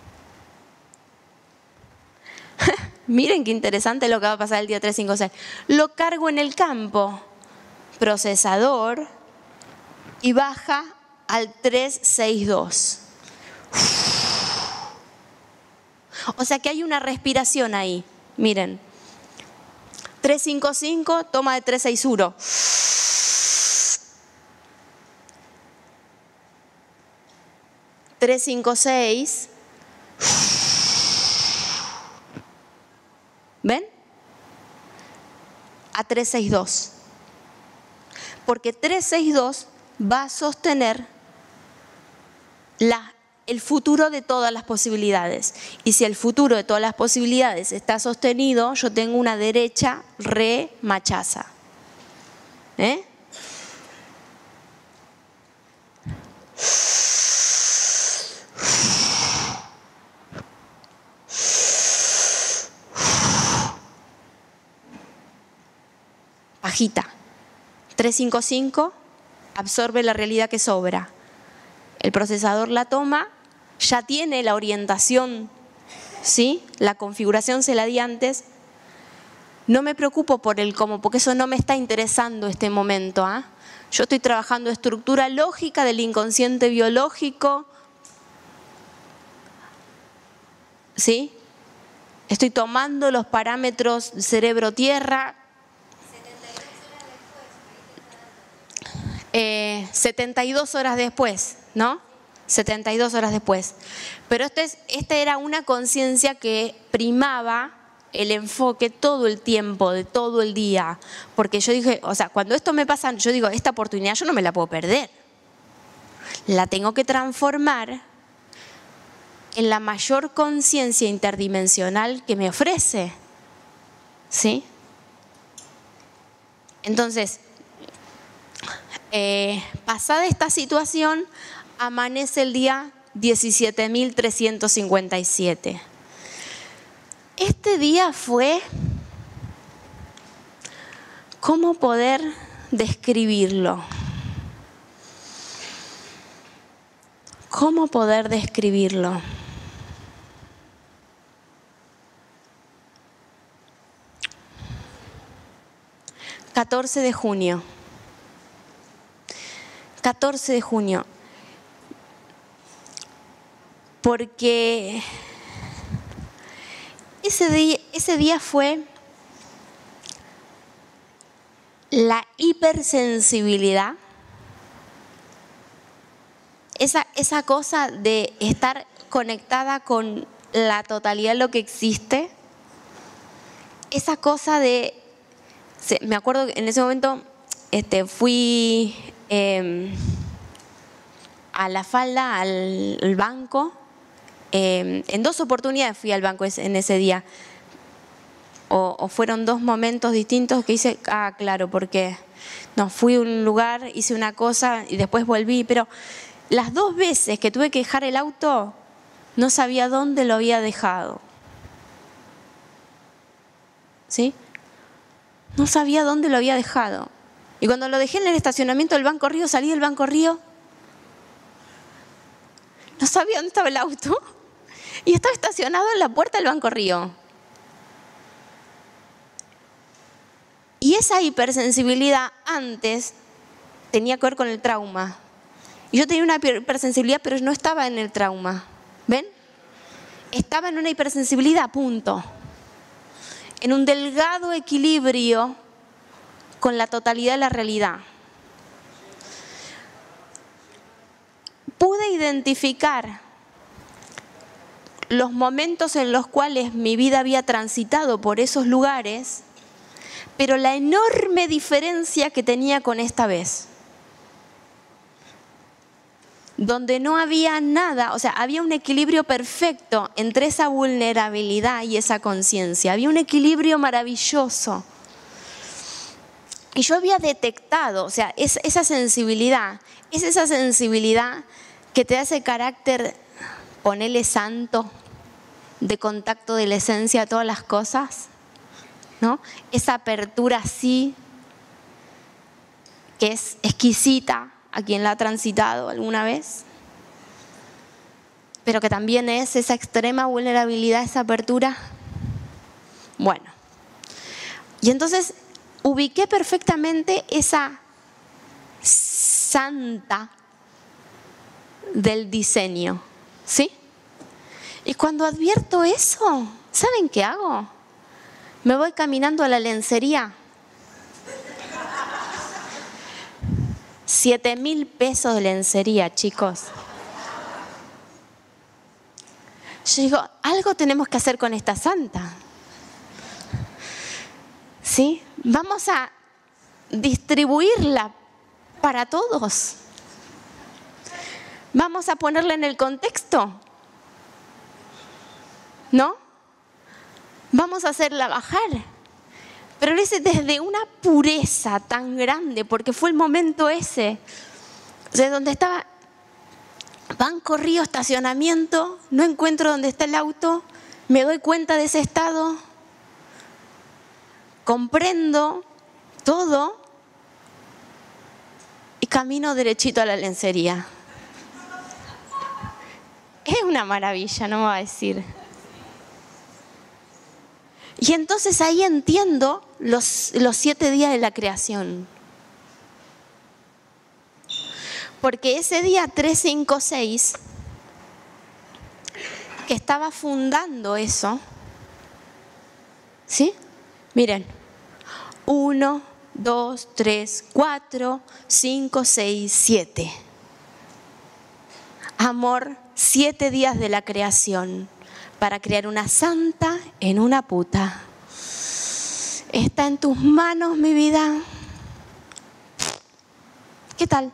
Miren qué interesante lo que va a pasar el día tres, cinco, seis. Lo cargo en el campo, procesador, y baja al tres, seis, dos. O sea que hay una respiración ahí. Miren. tres cinco cinco, toma de tres seis uno. tres cinco seis. ¿Ven? A tres seis dos. Porque tres seis dos va a sostener la, el futuro de todas las posibilidades. Y si el futuro de todas las posibilidades está sostenido, yo tengo una derecha re machaza. ¿Eh? Pajita. tres cinco cinco absorbe la realidad que sobra. El procesador la toma, ya tiene la orientación, ¿sí? La configuración se la di antes. No me preocupo por el cómo, porque eso no me está interesando este momento. ¿eh? Yo estoy trabajando estructura lógica del inconsciente biológico. ¿Sí? Estoy tomando los parámetros cerebro-tierra. Eh, setenta y dos horas después, ¿no? setenta y dos horas después. Pero este, es, este era una conciencia que primaba el enfoque todo el tiempo, de todo el día. Porque yo dije, o sea, cuando esto me pasa, yo digo, esta oportunidad yo no me la puedo perder. La tengo que transformar en la mayor conciencia interdimensional que me ofrece. ¿Sí? Entonces, Eh, pasada esta situación, amanece el día diecisiete mil trescientos cincuenta y siete. Este día fue, ¿cómo poder describirlo? ¿Cómo poder describirlo? catorce de junio. catorce de junio, porque ese día, ese día fue la hipersensibilidad, esa, esa cosa de estar conectada con la totalidad de lo que existe, esa cosa de, me acuerdo que en ese momento este, fui Eh, a la falda, al, al banco. Eh, en dos oportunidades fui al banco en ese día. O, o fueron dos momentos distintos que hice, ah, claro, porque no, fui a un lugar, hice una cosa y después volví. Pero las dos veces que tuve que dejar el auto, no sabía dónde lo había dejado. ¿Sí? No sabía dónde lo había dejado. Y cuando lo dejé en el estacionamiento del Banco Río, salí del Banco Río, no sabía dónde estaba el auto y estaba estacionado en la puerta del Banco Río. Y esa hipersensibilidad antes tenía que ver con el trauma. Y yo tenía una hipersensibilidad, pero no estaba en el trauma. ¿Ven? Estaba en una hipersensibilidad, punto. En un delgado equilibrio con la totalidad de la realidad. Pude identificar los momentos en los cuales mi vida había transitado por esos lugares, pero la enorme diferencia que tenía con esta vez. Donde no había nada, o sea, había un equilibrio perfecto entre esa vulnerabilidad y esa conciencia. Había un equilibrio maravilloso. Y yo había detectado, o sea, es, esa sensibilidad, es esa sensibilidad que te hace carácter, ponele santo, de contacto de la esencia a todas las cosas, ¿no? Esa apertura así, que es exquisita a quien la ha transitado alguna vez, pero que también es esa extrema vulnerabilidad, esa apertura. Bueno, y entonces ubiqué perfectamente esa santa del diseño, ¿sí? Y cuando advierto eso, ¿saben qué hago? Me voy caminando a la lencería. Siete mil pesos de lencería, chicos. Yo digo, algo tenemos que hacer con esta santa. ¿Sí? Vamos a distribuirla para todos. Vamos a ponerla en el contexto. ¿No? Vamos a hacerla bajar. Pero lo hice desde una pureza tan grande, porque fue el momento ese, o sea, donde estaba, banco, río, estacionamiento, no encuentro dónde está el auto, me doy cuenta de ese estado, comprendo todo y camino derechito a la lencería. Es una maravilla, no me va a decir. Y entonces ahí entiendo los, los siete días de la creación. Porque ese día tres, cinco, seis, que estaba fundando eso, ¿sí? Miren, uno, dos, tres, cuatro, cinco, seis, siete. Amor, siete días de la creación. Para crear una santa en una puta. Está en tus manos, mi vida. ¿Qué tal?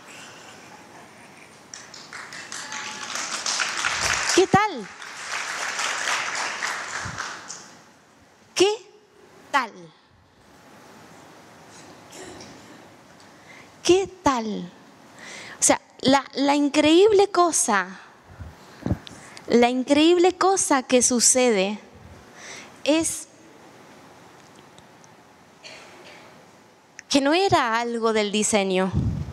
¿Qué tal? ¿Qué tal? ¿Qué tal? O sea, la, la increíble cosa... La increíble cosa que sucede es que no era algo del diseño.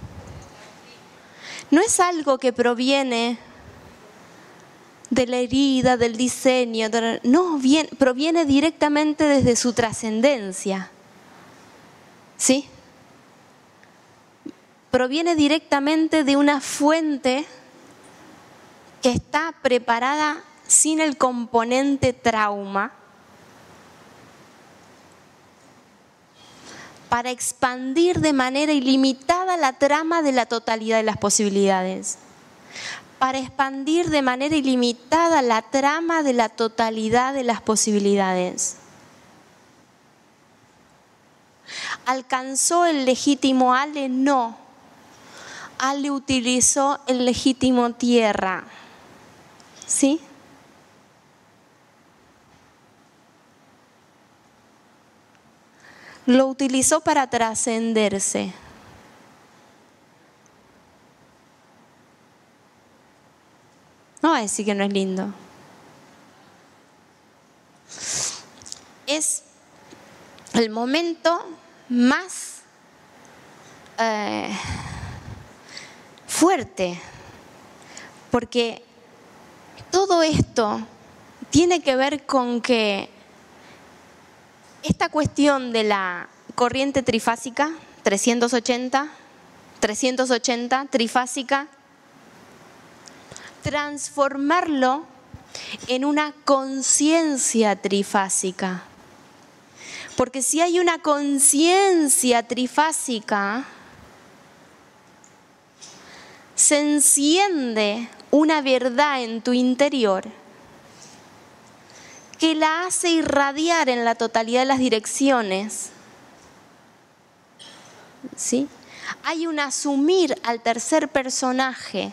No es algo que proviene de la herida, del diseño. De... No, bien, proviene directamente desde su trascendencia. ¿Sí? Proviene directamente de una fuente que está preparada sin el componente trauma para expandir de manera ilimitada la trama de la totalidad de las posibilidades. Para expandir de manera ilimitada la trama de la totalidad de las posibilidades. ¿Alcanzó el legítimo Ale? No. Ale utilizó el legítimo tierra. ¿Sí? Lo utilizó para trascenderse. No va a decir que no es lindo. Es el momento más eh, fuerte, porque todo esto tiene que ver con que esta cuestión de la corriente trifásica, trescientos ochenta, trescientos ochenta, trifásica, transformarlo en una conciencia trifásica. Porque si hay una conciencia trifásica, se enciende una verdad en tu interior que la hace irradiar en la totalidad de las direcciones. ¿Sí? Hay un asumir al tercer personaje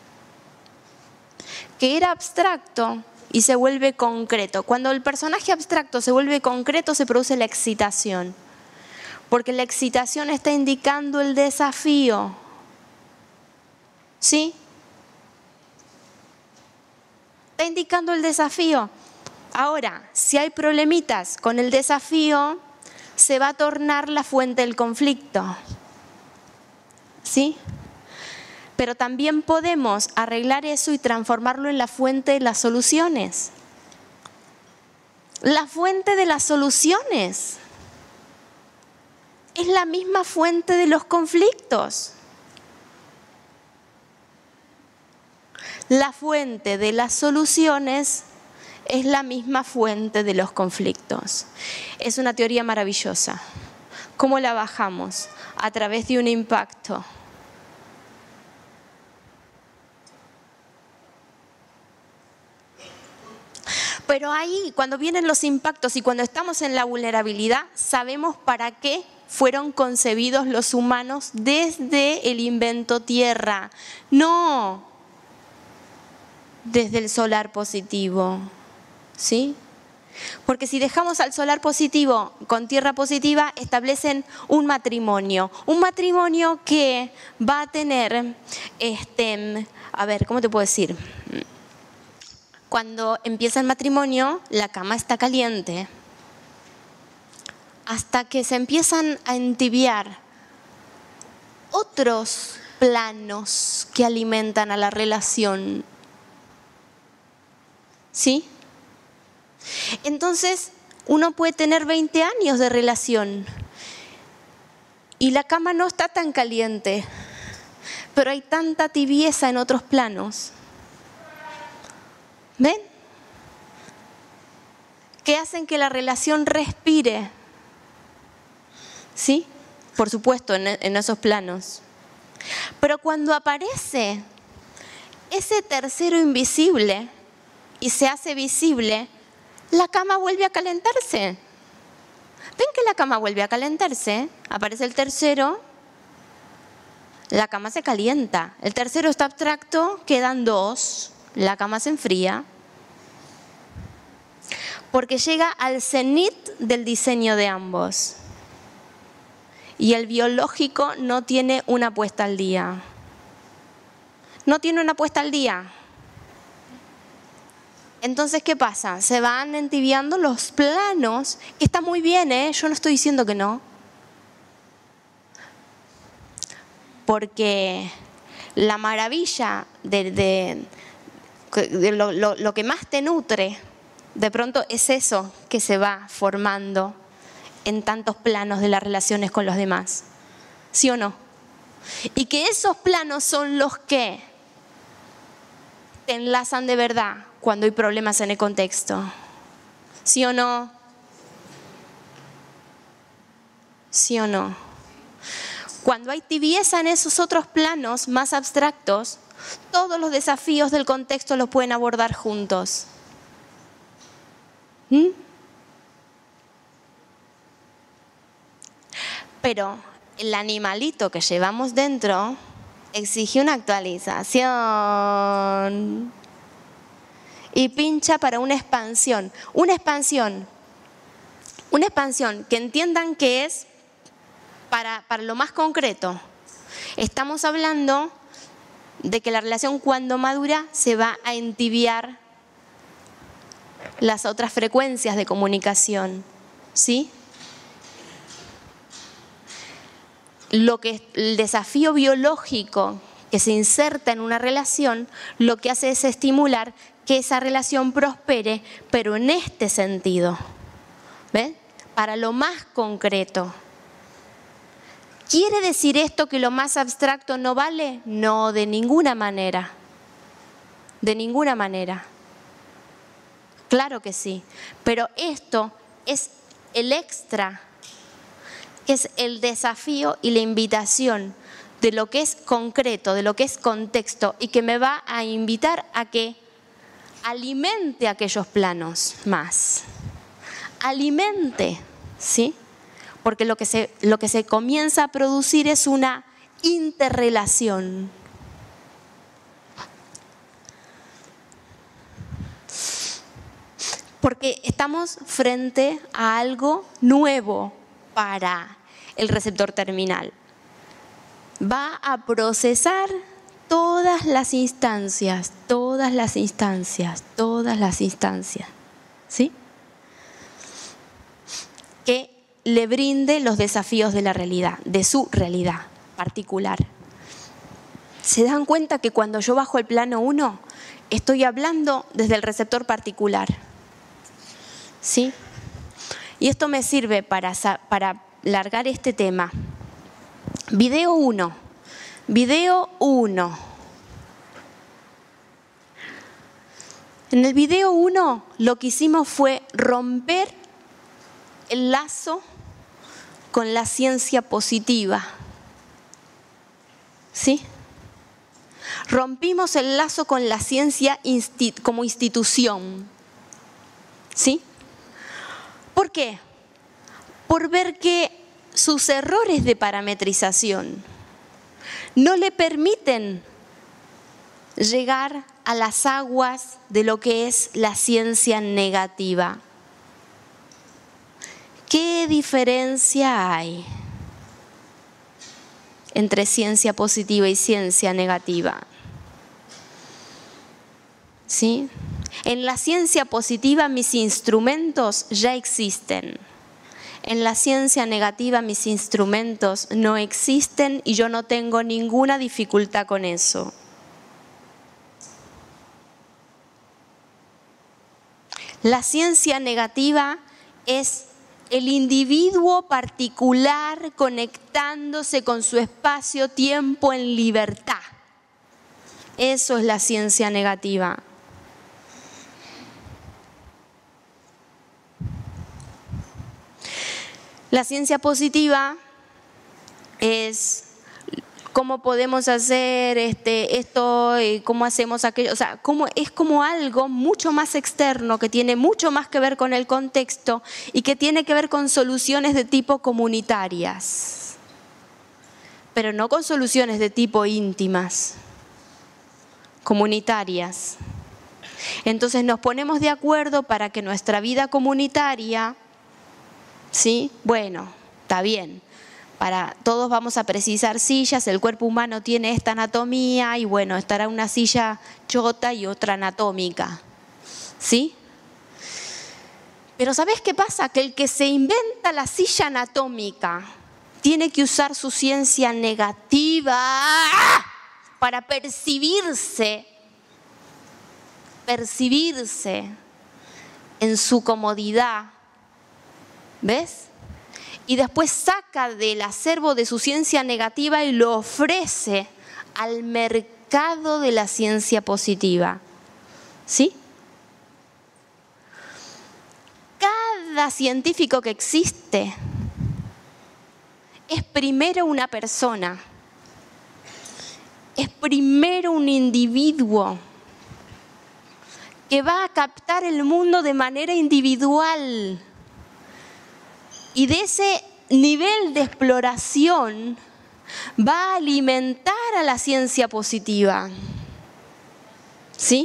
que era abstracto y se vuelve concreto. Cuando el personaje abstracto se vuelve concreto, se produce la excitación. Porque la excitación está indicando el desafío. ¿Sí? Está indicando el desafío. Ahora, si hay problemitas con el desafío, se va a tornar la fuente del conflicto. ¿Sí? Pero también podemos arreglar eso y transformarlo en la fuente de las soluciones. La fuente de las soluciones es la misma fuente de los conflictos. La fuente de las soluciones es la misma fuente de los conflictos. Es una teoría maravillosa. ¿Cómo la bajamos? A través de un impacto. Pero ahí, cuando vienen los impactos y cuando estamos en la vulnerabilidad, sabemos para qué fueron concebidos los humanos desde el invento Tierra. No desde el solar positivo, ¿sí? Porque si dejamos al solar positivo con tierra positiva, establecen un matrimonio. Un matrimonio que va a tener, este, a ver, ¿cómo te puedo decir? Cuando empieza el matrimonio, la cama está caliente. Hasta que se empiezan a entibiar otros planos que alimentan a la relación. ¿Sí? Entonces, uno puede tener veinte años de relación y la cama no está tan caliente, pero hay tanta tibieza en otros planos. ¿Ven? Que hacen que la relación respire. ¿Sí? Por supuesto, en, en esos planos. Pero cuando aparece ese tercero invisible y se hace visible, la cama vuelve a calentarse. ¿Ven que la cama vuelve a calentarse? Aparece el tercero, la cama se calienta. El tercero está abstracto, quedan dos, la cama se enfría. Porque llega al cenit del diseño de ambos. Y el biológico no tiene una puesta al día. No tiene una puesta al día. Entonces, ¿qué pasa? Se van entibiando los planos, que está muy bien, ¿eh? Yo no estoy diciendo que no. Porque la maravilla de, de, de lo, lo, lo que más te nutre, de pronto es eso que se va formando en tantos planos de las relaciones con los demás. ¿Sí o no? Y que esos planos son los que te enlazan de verdad cuando hay problemas en el contexto. ¿Sí o no? ¿Sí o no? Cuando hay tibieza en esos otros planos más abstractos, todos los desafíos del contexto los pueden abordar juntos. ¿Mm? Pero el animalito que llevamos dentro exige una actualización y pincha para una expansión. Una expansión, una expansión que entiendan que es para, para lo más concreto. Estamos hablando de que la relación cuando madura se va a entibiar las otras frecuencias de comunicación, ¿sí? Lo que el desafío biológico que se inserta en una relación, lo que hace es estimular que esa relación prospere, pero en este sentido, ¿ven? Para lo más concreto. ¿Quiere decir esto que lo más abstracto no vale? No, de ninguna manera. De ninguna manera. Claro que sí, pero esto es el extra, es el desafío y la invitación de lo que es concreto, de lo que es contexto y que me va a invitar a que alimente aquellos planos más. Alimente, ¿sí? Porque lo que se, lo que se comienza a producir es una interrelación. Porque estamos frente a algo nuevo para el receptor terminal. Va a procesar todas las instancias, todas las instancias, todas las instancias, ¿sí? Que le brinde los desafíos de la realidad, de su realidad particular. ¿Se dan cuenta que cuando yo bajo el plano uno, estoy hablando desde el receptor particular? ¿Sí? Y esto me sirve para, para largar este tema. Video uno. Video uno. En el video uno lo que hicimos fue romper el lazo con la ciencia positiva. ¿Sí? Rompimos el lazo con la ciencia insti- como institución. ¿Sí? ¿Por qué? Por ver que sus errores de parametrización no le permiten llegar a las aguas de lo que es la ciencia negativa. ¿Qué diferencia hay entre ciencia positiva y ciencia negativa? ¿Sí? En la ciencia positiva mis instrumentos ya existen. En la ciencia negativa mis instrumentos no existen y yo no tengo ninguna dificultad con eso. La ciencia negativa es el individuo particular conectándose con su espacio-tiempo en libertad. Eso es la ciencia negativa. La ciencia positiva es cómo podemos hacer este, esto, cómo hacemos aquello. O sea, cómo, es como algo mucho más externo, que tiene mucho más que ver con el contexto y que tiene que ver con soluciones de tipo comunitarias, pero no con soluciones de tipo íntimas, comunitarias. Entonces nos ponemos de acuerdo para que nuestra vida comunitaria, ¿sí? Bueno, está bien. Para todos vamos a precisar sillas, el cuerpo humano tiene esta anatomía y bueno, estará una silla chota y otra anatómica, ¿sí? Pero ¿sabés qué pasa? Que el que se inventa la silla anatómica tiene que usar su ciencia negativa para percibirse, percibirse en su comodidad, ¿ves? Y después saca del acervo de su ciencia negativa y lo ofrece al mercado de la ciencia positiva. ¿Sí? Cada científico que existe es primero una persona, es primero un individuo que va a captar el mundo de manera individual. Y de ese nivel de exploración va a alimentar a la ciencia positiva. ¿Sí?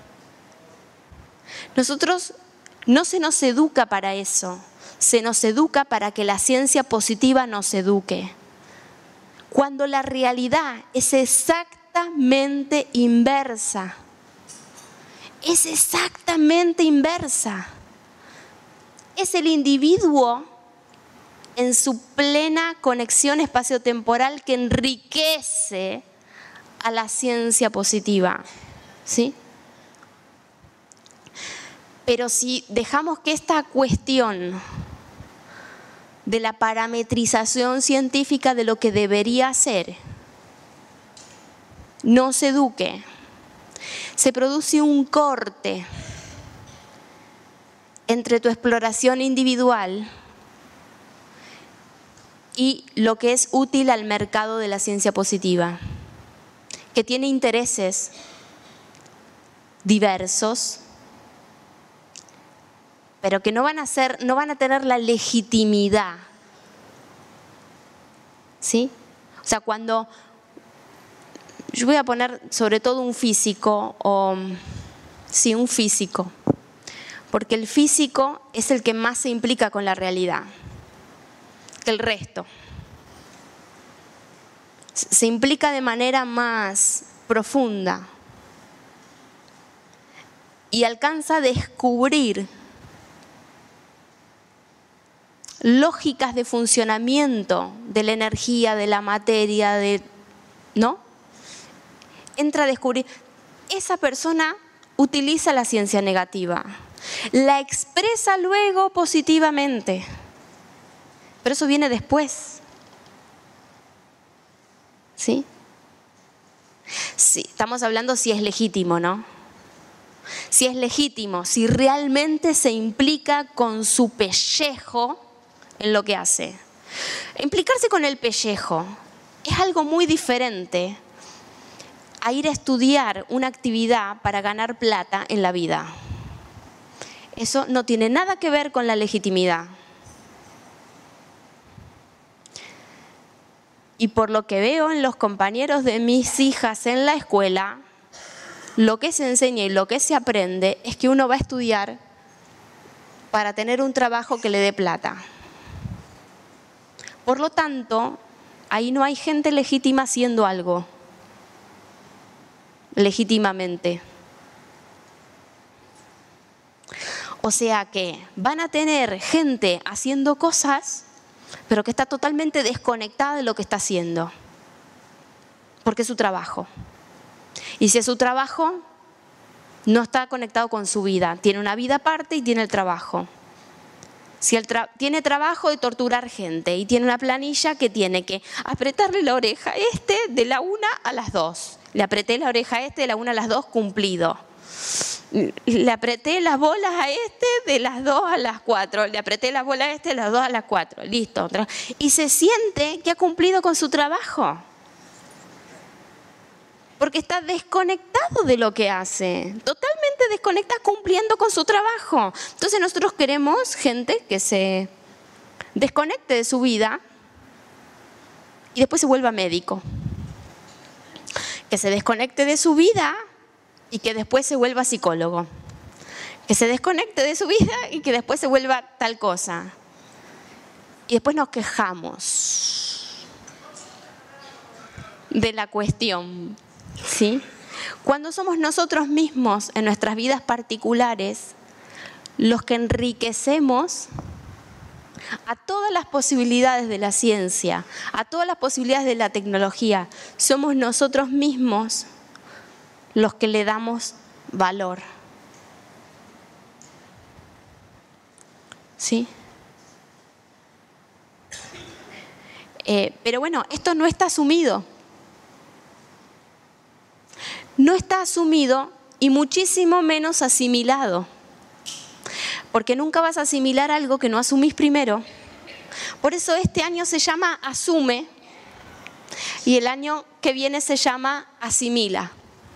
Nosotros no se nos educa para eso, se nos educa para que la ciencia positiva nos eduque. Cuando la realidad es exactamente inversa, es exactamente inversa. Es el individuo en su plena conexión espaciotemporal que enriquece a la ciencia positiva, ¿sí? Pero si dejamos que esta cuestión de la parametrización científica de lo que debería ser no se eduque, se produce un corte entre tu exploración individual y lo que es útil al mercado de la ciencia positiva, que tiene intereses diversos, pero que no van a ser, no van a tener la legitimidad. ¿Sí? O sea, cuando yo voy a poner sobre todo un físico, o sí, un físico, porque el físico es el que más se implica con la realidad que el resto. Se implica de manera más profunda y alcanza a descubrir lógicas de funcionamiento de la energía, de la materia, de, ¿no? Entra a descubrir. Esa persona utiliza la ciencia negativa, la expresa luego positivamente. Pero eso viene después. ¿Sí? Sí, estamos hablando si es legítimo, ¿no? si es legítimo, si realmente se implica con su pellejo en lo que hace. Implicarse con el pellejo es algo muy diferente a ir a estudiar una actividad para ganar plata en la vida. Eso no tiene nada que ver con la legitimidad. Y por lo que veo en los compañeros de mis hijas en la escuela, lo que se enseña y lo que se aprende es que uno va a estudiar para tener un trabajo que le dé plata. Por lo tanto, ahí no hay gente legítima haciendo algo, legítimamente. O sea que van a tener gente haciendo cosas, pero que está totalmente desconectada de lo que está haciendo, porque es su trabajo. Y si es su trabajo, no está conectado con su vida. Tiene una vida aparte y tiene el trabajo. Si el tra- tiene trabajo de torturar gente y tiene una planilla que tiene que apretarle la oreja a este de la una a las dos. Le apreté la oreja a este de la una a las dos, cumplido. Le apreté las bolas a este de las dos a las cuatro. Le apreté las bolas a este de las dos a las cuatro. Listo. Y se siente que ha cumplido con su trabajo. Porque está desconectado de lo que hace. Totalmente desconectado, cumpliendo con su trabajo. Entonces nosotros queremos gente que se desconecte de su vida y después se vuelva médico. Que se desconecte de su vida y que después se vuelva psicólogo. Que se desconecte de su vida y que después se vuelva tal cosa. Y después nos quejamos de la cuestión. ¿Sí? Cuando somos nosotros mismos en nuestras vidas particulares los que enriquecemos a todas las posibilidades de la ciencia, a todas las posibilidades de la tecnología, somos nosotros mismos los que le damos valor. ¿Sí? Eh, pero bueno, esto no está asumido. No está asumido y muchísimo menos asimilado. Porque nunca vas a asimilar algo que no asumís primero. Por eso este año se llama Asume y el año que viene se llama Asimila.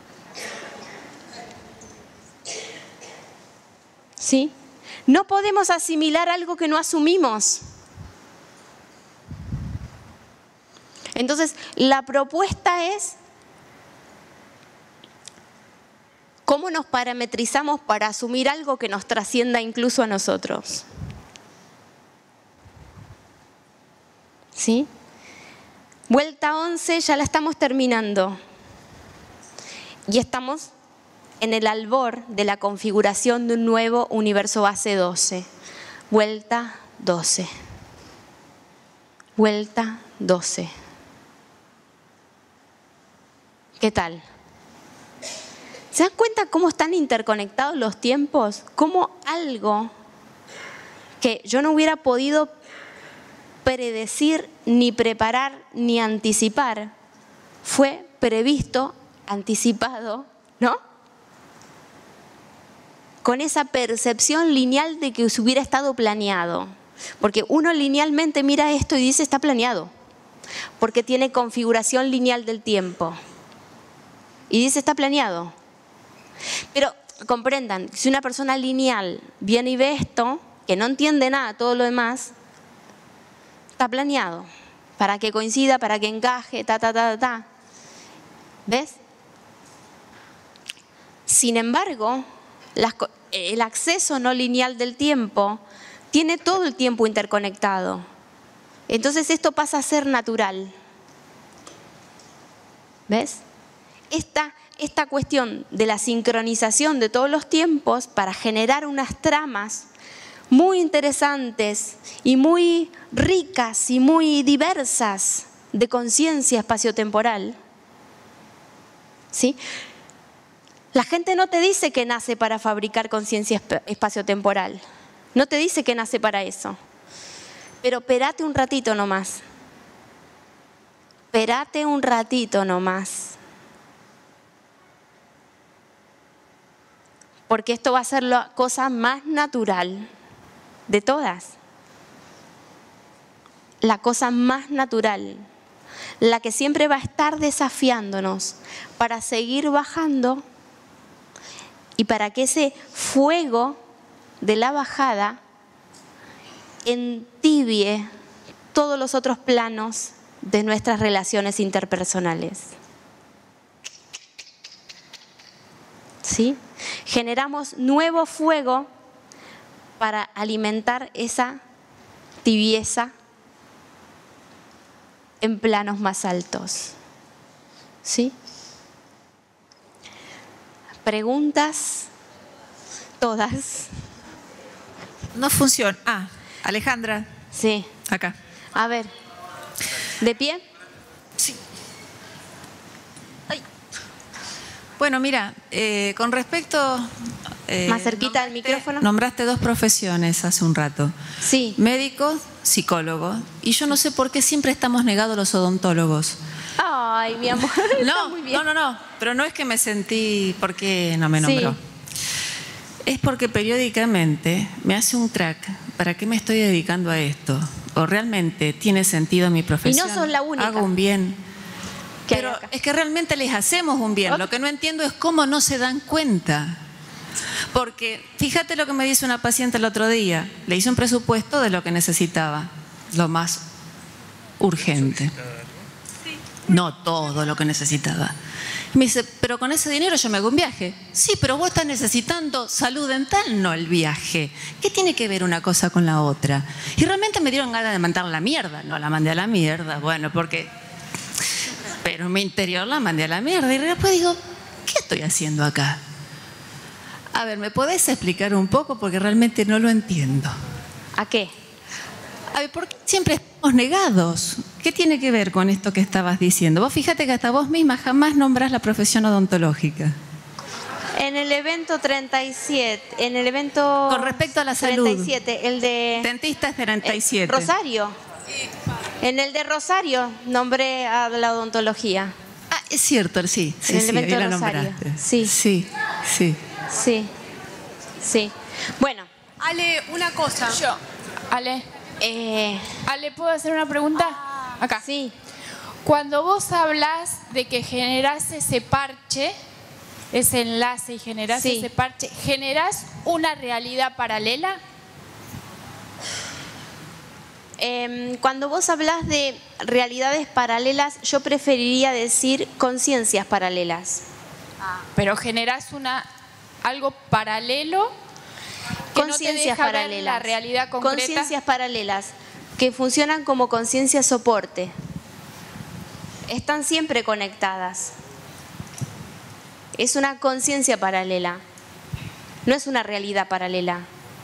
¿Sí? No podemos asimilar algo que no asumimos. Entonces, la propuesta es ¿cómo nos parametrizamos para asumir algo que nos trascienda incluso a nosotros? ¿Sí? Vuelta once, ya la estamos terminando. Y estamos en el albor de la configuración de un nuevo universo base doce. Vuelta doce. Vuelta doce. ¿Qué tal? ¿Se dan cuenta cómo están interconectados los tiempos? Cómo algo que yo no hubiera podido predecir, ni preparar, ni anticipar, fue previsto, anticipado, ¿no? Con esa percepción lineal de que se hubiera estado planeado. Porque uno linealmente mira esto y dice está planeado. Porque tiene configuración lineal del tiempo. Y dice está planeado. Pero comprendan, si una persona lineal viene y ve esto, que no entiende nada, todo lo demás, está planeado. Para que coincida, para que encaje, ta, ta, ta, ta. ¿Ves? Sin embargo, las, el acceso no lineal del tiempo tiene todo el tiempo interconectado. Entonces esto pasa a ser natural. ¿Ves? Esta, esta cuestión de la sincronización de todos los tiempos para generar unas tramas muy interesantes y muy ricas y muy diversas de conciencia espaciotemporal. ¿Sí? La gente no te dice que nace para fabricar conciencia espaciotemporal. No te dice que nace para eso. Pero espérate un ratito nomás. Espérate un ratito nomás. porque esto va a ser la cosa más natural de todas. La cosa más natural, la que siempre va a estar desafiándonos para seguir bajando y para que ese fuego de la bajada entibie todos los otros planos de nuestras relaciones interpersonales. ¿Sí? Generamos nuevo fuego para alimentar esa tibieza en planos más altos. ¿Sí? ¿Preguntas? Todas. No funciona. Ah, Alejandra. Sí. Acá. A ver. ¿De pie? Sí. Ay. Bueno, mira, eh, con respecto... Eh, Más cerquita del micrófono. Nombraste dos profesiones hace un rato. Sí. Médico, psicólogo. Y yo no sé por qué siempre estamos negados los odontólogos. Ay, mi amor. No, muy bien. no, no, no. Pero no es que me sentí porque no me nombró. Sí. Es porque periódicamente me hace un crack. ¿Para qué me estoy dedicando a esto? ¿O realmente tiene sentido mi profesión? Y no sos la única. Hago un bien. Pero acá. es que realmente les hacemos un bien. Okay. Lo que no entiendo es cómo no se dan cuenta. Porque fíjate lo que me dice una paciente el otro día. Le hice un presupuesto de lo que necesitaba, lo más urgente. No todo lo que necesitaba. Me dice, pero con ese dinero yo me hago un viaje. Sí, pero vos estás necesitando salud dental, no el viaje. ¿Qué tiene que ver una cosa con la otra? Y realmente me dieron ganas de mandar la mierda. No la mandé a la mierda, bueno, porque... Pero en mi interior la mandé a la mierda. Y después digo, ¿qué estoy haciendo acá? A ver, ¿me podés explicar un poco? Porque realmente no lo entiendo. ¿A qué? A ver, ¿por qué siempre estamos negados? ¿Qué tiene que ver con esto que estabas diciendo? Vos fíjate que hasta vos misma jamás nombrás la profesión odontológica. En el evento treinta y siete, en el evento... Con respecto a la salud. treinta y siete, el de... Dentista es treinta y siete. Eh, Rosario. En el de Rosario nombré a la odontología. Ah, es cierto, sí. Sí, en el sí, evento ahí de la Rosario. nombraste. Sí. Sí, sí. Sí, sí. Bueno. Ale, una cosa. Yo, Ale, Eh, Ale, ¿puedo hacer una pregunta? Acá. sí. Cuando vos hablas de que generás ese parche, ese enlace y generás Sí. ese parche, ¿generás una realidad paralela? Eh, cuando vos hablas de realidades paralelas, yo preferiría decir conciencias paralelas. Pero generás una, algo paralelo que no te Conciencias deja ver paralelas. la realidad concreta. Conciencias paralelas que funcionan como conciencia soporte. Están siempre conectadas. Es una conciencia paralela. No es una realidad paralela.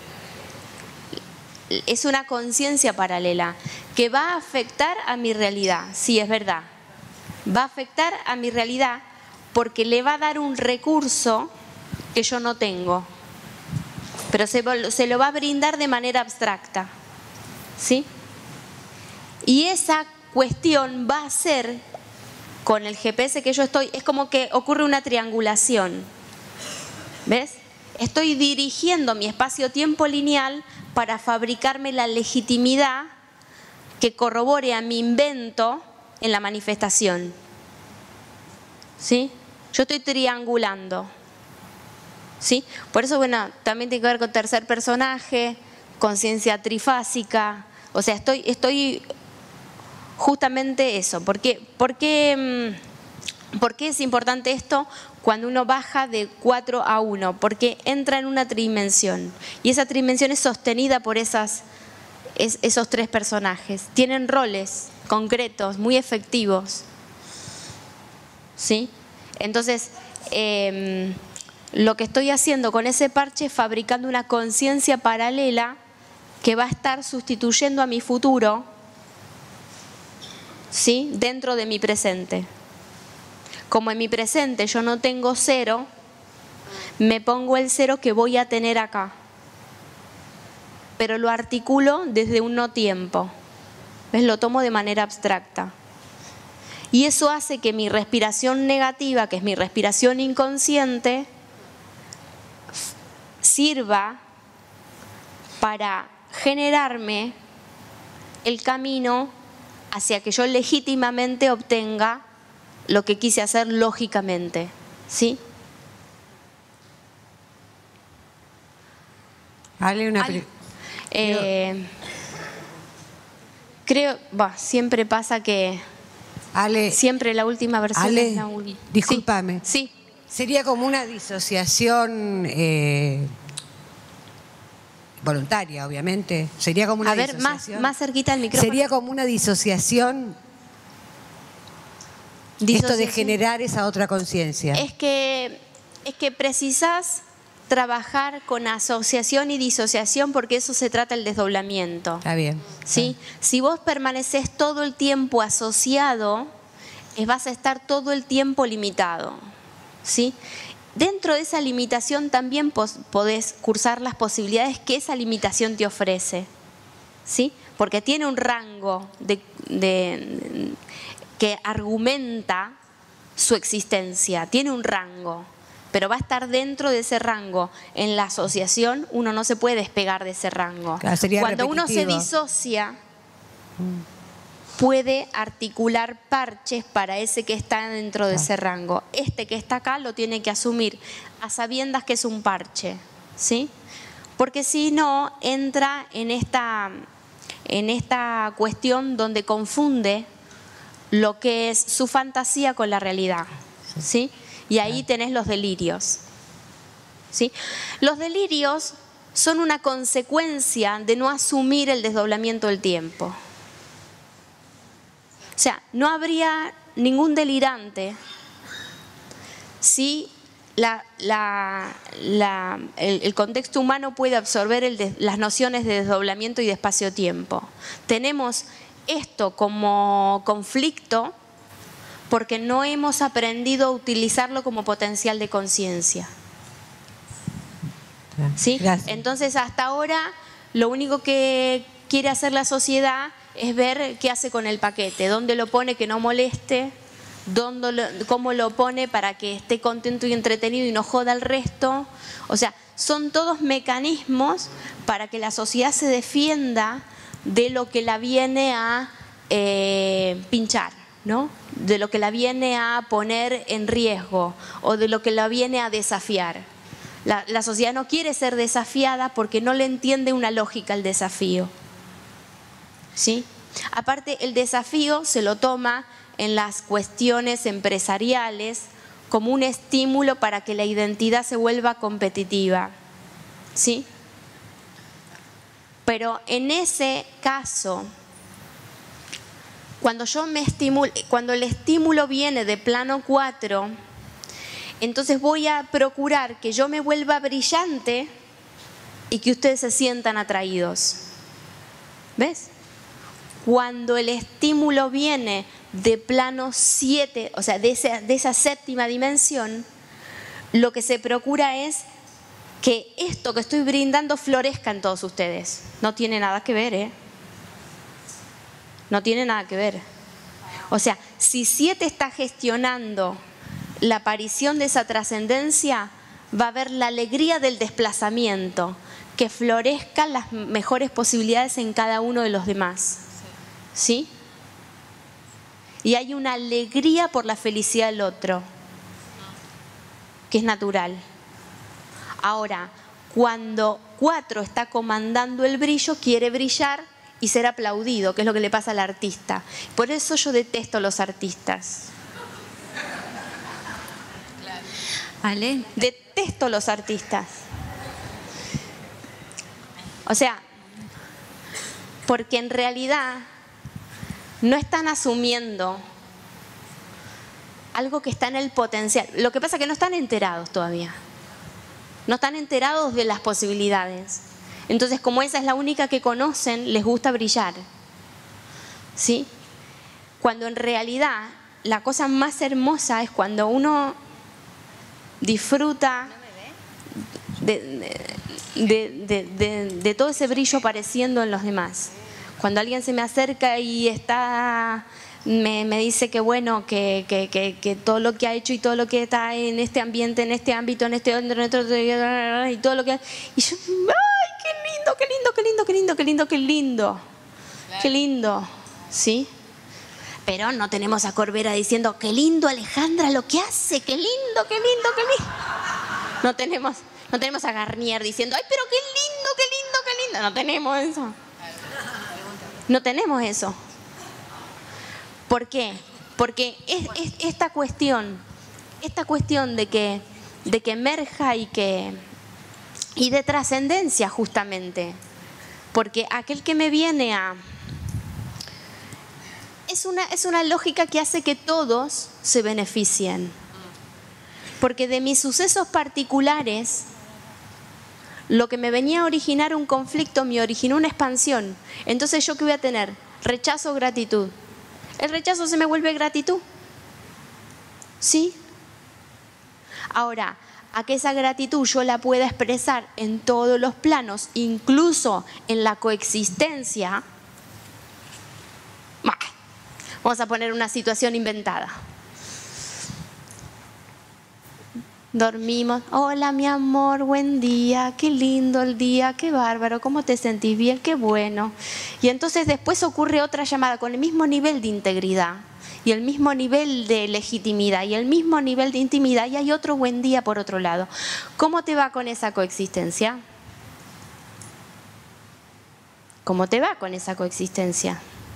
Es una conciencia paralela que va a afectar a mi realidad. Sí, es verdad. Va a afectar a mi realidad porque le va a dar un recurso que yo no tengo. Pero se, se lo va a brindar de manera abstracta. ¿Sí? Y esa cuestión va a ser, con el G P S que yo estoy, es como que ocurre una triangulación. ¿Ves? Estoy dirigiendo mi espacio-tiempo lineal para fabricarme la legitimidad que corrobore a mi invento en la manifestación. ¿Sí? Yo estoy triangulando. ¿Sí? Por eso, bueno, también tiene que ver con tercer personaje, conciencia trifásica. O sea, estoy, estoy justamente eso. ¿Por qué, por qué, por qué es importante esto cuando uno baja de cuatro a uno? Porque entra en una tridimensión. Y esa tridimensión es sostenida por esas, es, esos tres personajes. Tienen roles concretos, muy efectivos. ¿Sí? Entonces, eh, lo que estoy haciendo con ese parche es fabricando una conciencia paralela que va a estar sustituyendo a mi futuro, ¿sí? Dentro de mi presente. Como en mi presente yo no tengo cero, me pongo el cero que voy a tener acá. Pero lo articulo desde un no tiempo. ¿Ves? Lo tomo de manera abstracta. Y eso hace que mi respiración negativa, que es mi respiración inconsciente, sirva para generarme el camino hacia que yo legítimamente obtenga lo que quise hacer lógicamente, ¿sí? Ale, una pre- eh, creo, bah, siempre pasa que Ale, siempre la última versión Ale, es la última. discúlpame. Sí, sí. Sería como una disociación eh, voluntaria, obviamente. Sería como una A ver, más, disociación. más cerquita el micrófono. Sería como una disociación, esto de Disociación. generar esa otra conciencia. Es que, es que precisás trabajar con asociación y disociación porque eso se trata el desdoblamiento. Está bien. ¿Sí? Si vos permaneces todo el tiempo asociado, eh, vas a estar todo el tiempo limitado. ¿Sí? Dentro de esa limitación también pos- podés cursar las posibilidades que esa limitación te ofrece. ¿Sí? Porque tiene un rango de, de, que argumenta su existencia, tiene un rango, pero va a estar dentro de ese rango. En la asociación uno no se puede despegar de ese rango. Claro, sería Cuando uno se repetitivo. disocia, puede articular parches para ese que está dentro de ese rango. Este que está acá lo tiene que asumir a sabiendas que es un parche, ¿sí? Porque si no, entra en esta, en esta cuestión donde confunde lo que es su fantasía con la realidad, ¿sí? Y ahí tenés los delirios, ¿sí? Los delirios son una consecuencia de no asumir el desdoblamiento del tiempo. O sea, no habría ningún delirante si la, la, la, el, el contexto humano puede absorber el de, las nociones de desdoblamiento y de espacio-tiempo. Tenemos esto como conflicto porque no hemos aprendido a utilizarlo como potencial de conciencia. ¿Sí? Gracias. Entonces, hasta ahora, lo único que quiere hacer la sociedad es ver qué hace con el paquete, dónde lo pone que no moleste, dónde lo, cómo lo pone para que esté contento y entretenido y no joda al resto. O sea, son todos mecanismos para que la sociedad se defienda de lo que la viene a eh, pinchar, ¿no? De lo que la viene a poner en riesgo o de lo que la viene a desafiar. La, la sociedad no quiere ser desafiada porque no le entiende una lógica al desafío. ¿Sí? Aparte, el desafío se lo toma en las cuestiones empresariales como un estímulo para que la identidad se vuelva competitiva. ¿Sí? Pero en ese caso, cuando yo me estimulo, cuando el estímulo viene de plano cuatro, entonces voy a procurar que yo me vuelva brillante y que ustedes se sientan atraídos. ¿Ves? Cuando el estímulo viene de plano siete, o sea, de esa, de esa séptima dimensión, lo que se procura es que esto que estoy brindando florezca en todos ustedes. No tiene nada que ver, ¿eh? No tiene nada que ver. O sea, si siete está gestionando la aparición de esa trascendencia, va a haber la alegría del desplazamiento, que florezcan las mejores posibilidades en cada uno de los demás. ¿Sí? Y hay una alegría por la felicidad del otro, que es natural. Ahora, cuando cuatro está comandando el brillo, quiere brillar y ser aplaudido, que es lo que le pasa al artista. Por eso yo detesto a los artistas. Ale, Detesto a los artistas. O sea, porque en realidad no están asumiendo algo que está en el potencial. Lo que pasa es que no están enterados todavía. No están enterados de las posibilidades. Entonces, como esa es la única que conocen, les gusta brillar. ¿Sí? Cuando en realidad la cosa más hermosa es cuando uno disfruta de, de, de, de, de todo ese brillo apareciendo en los demás. Cuando alguien se me acerca y está me, me dice que bueno, que, que, que, que todo lo que ha hecho y todo lo que está en este ambiente, en este ámbito, en este otro, en este otro, y todo lo que... Y yo, ¡ay, qué lindo, qué lindo, qué lindo, qué lindo, qué lindo, qué lindo! Qué lindo, ¿sí? Pero no tenemos a Corbera diciendo, qué lindo Alejandra lo que hace, qué lindo, qué lindo, qué lindo. No tenemos, no tenemos a Garnier diciendo, ay, pero qué lindo, qué lindo, qué lindo. No tenemos eso. No tenemos eso. ¿Por qué? Porque es, es esta cuestión, esta cuestión de que, de que emerja y que y de trascendencia justamente. Porque aquel que me viene a... Es una, es una lógica que hace que todos se beneficien. Porque de mis sucesos particulares, lo que me venía a originar un conflicto me originó una expansión. Entonces, ¿yo qué voy a tener? Rechazo o gratitud. El rechazo se me vuelve gratitud. ¿Sí? Ahora, a que esa gratitud yo la pueda expresar en todos los planos, incluso en la coexistencia, bah, vamos a poner una situación inventada. Dormimos, hola mi amor, buen día, qué lindo el día, qué bárbaro, ¿cómo te sentís bien? Qué bueno. Y entonces después ocurre otra llamada con el mismo nivel de integridad y el mismo nivel de legitimidad y el mismo nivel de intimidad, y hay otro buen día por otro lado. ¿Cómo te va con esa coexistencia? ¿Cómo te va con esa coexistencia?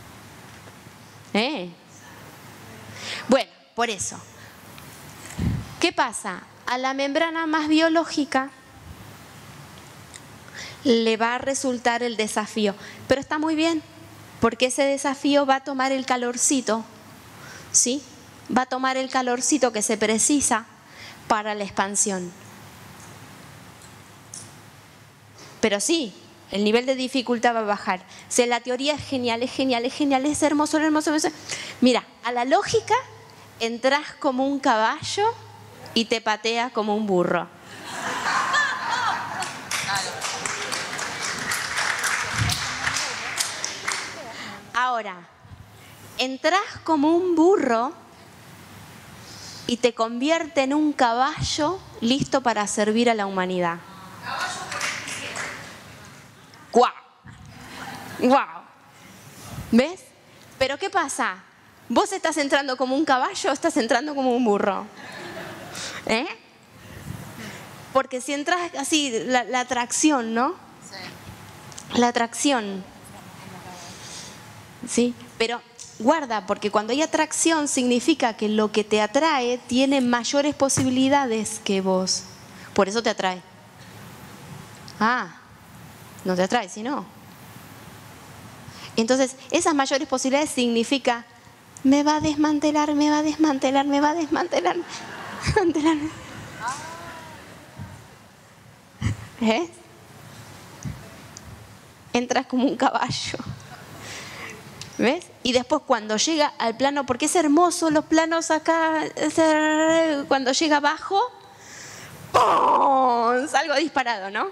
¿Eh? Bueno, por eso. ¿Qué pasa? A la membrana más biológica le va a resultar el desafío. Pero está muy bien, porque ese desafío va a tomar el calorcito, ¿sí? Va a tomar el calorcito que se precisa para la expansión. Pero sí, el nivel de dificultad va a bajar. O sea, la teoría es genial, es genial, es genial, es hermoso, es hermoso, es hermoso. Mira, a la lógica entras como un caballo y te patea como un burro. Ahora, entras como un burro y te convierte en un caballo listo para servir a la humanidad. ¡Guau! ¡Guau! ¿Ves? Pero ¿qué pasa? ¿Vos estás entrando como un caballo o estás entrando como un burro? ¿Eh? Porque si entras así, la, la atracción, ¿no? Sí. La atracción. ¿Sí? Pero guarda, porque cuando hay atracción significa que lo que te atrae tiene mayores posibilidades que vos. Por eso te atrae. Ah, no te atrae, si no. Entonces, esas mayores posibilidades significa, me va a desmantelar, me va a desmantelar, me va a desmantelar. ¿Eh? Entras como un caballo. ¿Ves? Y después cuando llega al plano, porque es hermoso los planos acá, cuando llega abajo, ¡pum! Salgo disparado, ¿no?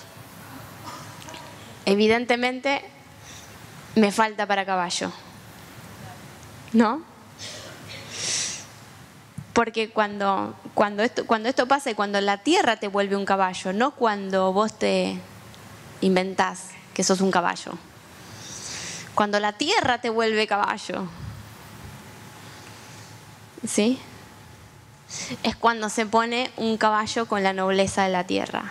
Evidentemente me falta para caballo, ¿no? Porque cuando, cuando, esto, cuando esto pasa y cuando la tierra te vuelve un caballo, no cuando vos te inventás que sos un caballo. Cuando la tierra te vuelve caballo, ¿sí? Es cuando se pone un caballo con la nobleza de la tierra.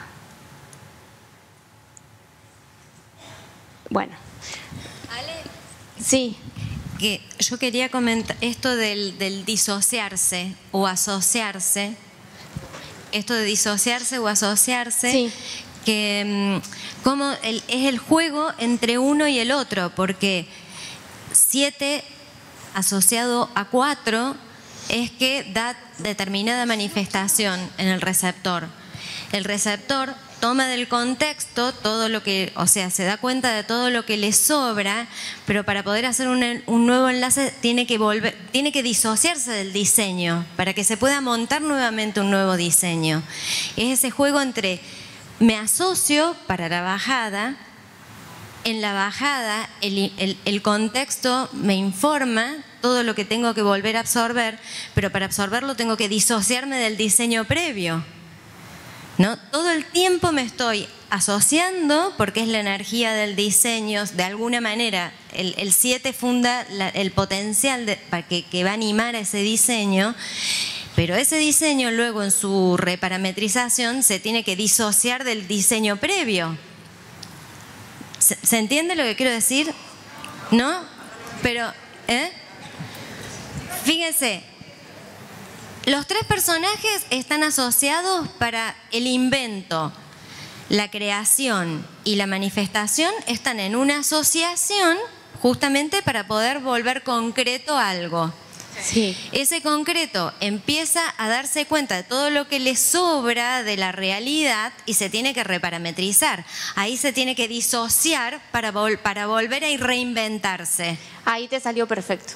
Bueno. Ale, sí. Que yo quería comentar esto del, del disociarse o asociarse, esto de disociarse o asociarse, sí. que como el, es el juego entre uno y el otro, porque siete asociado a cuatro es que da determinada manifestación en el receptor. El receptor toma del contexto todo lo que, o sea, se da cuenta de todo lo que le sobra, pero para poder hacer un, un nuevo enlace tiene que volver, tiene que disociarse del diseño para que se pueda montar nuevamente un nuevo diseño. Es ese juego entre me asocio para la bajada en la bajada el, el, el contexto me informa todo lo que tengo que volver a absorber, pero para absorberlo tengo que disociarme del diseño previo, ¿no? Todo el tiempo me estoy asociando, porque es la energía del diseño, de alguna manera. El siete funda la, el potencial de, para que, que va a animar a ese diseño, pero ese diseño luego en su reparametrización se tiene que disociar del diseño previo. ¿Se, ¿se entiende lo que quiero decir? ¿No? Pero, ¿eh? Fíjense, los tres personajes están asociados para el invento, la creación y la manifestación, están en una asociación justamente para poder volver concreto algo. Sí. Ese concreto empieza a darse cuenta de todo lo que le sobra de la realidad y se tiene que reparametrizar. Ahí se tiene que disociar para, vol para volver a reinventarse. Ahí te salió perfecto.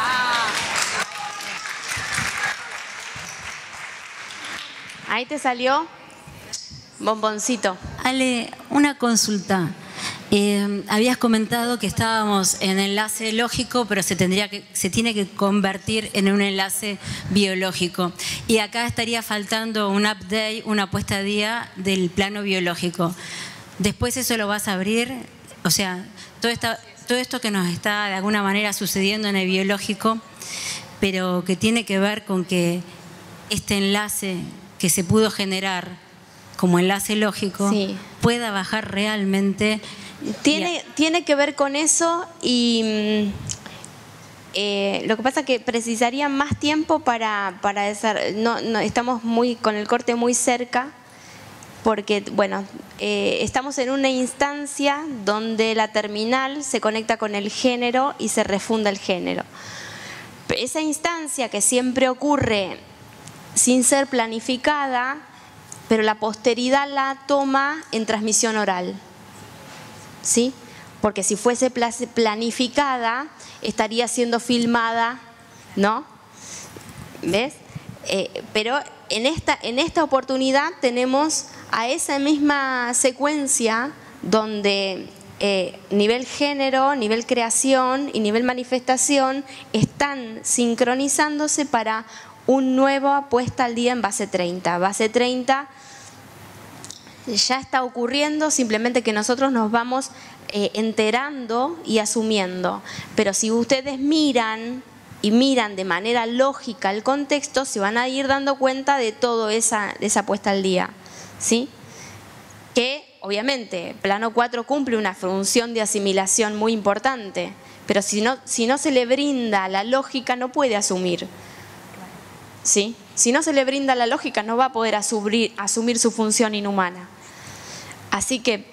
Ahí te salió bomboncito. Ale, una consulta. Eh, habías comentado que estábamos en enlace lógico, pero se tendría que, se tiene que convertir en un enlace biológico. Y acá estaría faltando un update, una puesta a día del plano biológico. Después eso lo vas a abrir, o sea, todo, esta, todo esto que nos está de alguna manera sucediendo en el biológico, pero que tiene que ver con que este enlace que se pudo generar como enlace lógico, sí, pueda bajar realmente. Tiene, tiene que ver con eso y eh, lo que pasa es que precisaría más tiempo para, para esa, no, no, estamos muy con el corte muy cerca, porque bueno, eh, estamos en una instancia donde la terminal se conecta con el género y se refunda el género. Esa instancia que siempre ocurre sin ser planificada, pero la posteridad la toma en transmisión oral, ¿sí? Porque si fuese planificada, estaría siendo filmada, ¿no? ¿Ves? Eh, pero en esta, en esta oportunidad tenemos a esa misma secuencia donde eh, nivel género, nivel creación y nivel manifestación están sincronizándose para un nuevo puesta al día en base treinta. Base treinta ya está ocurriendo, simplemente que nosotros nos vamos eh, enterando y asumiendo. Pero si ustedes miran y miran de manera lógica el contexto, se van a ir dando cuenta de toda esa, esa puesta al día, ¿sí? Que obviamente plano cuatro cumple una función de asimilación muy importante, pero si no, si no se le brinda la lógica no puede asumir. ¿Sí? Si no se le brinda la lógica no va a poder asumir, asumir su función inhumana. Así que,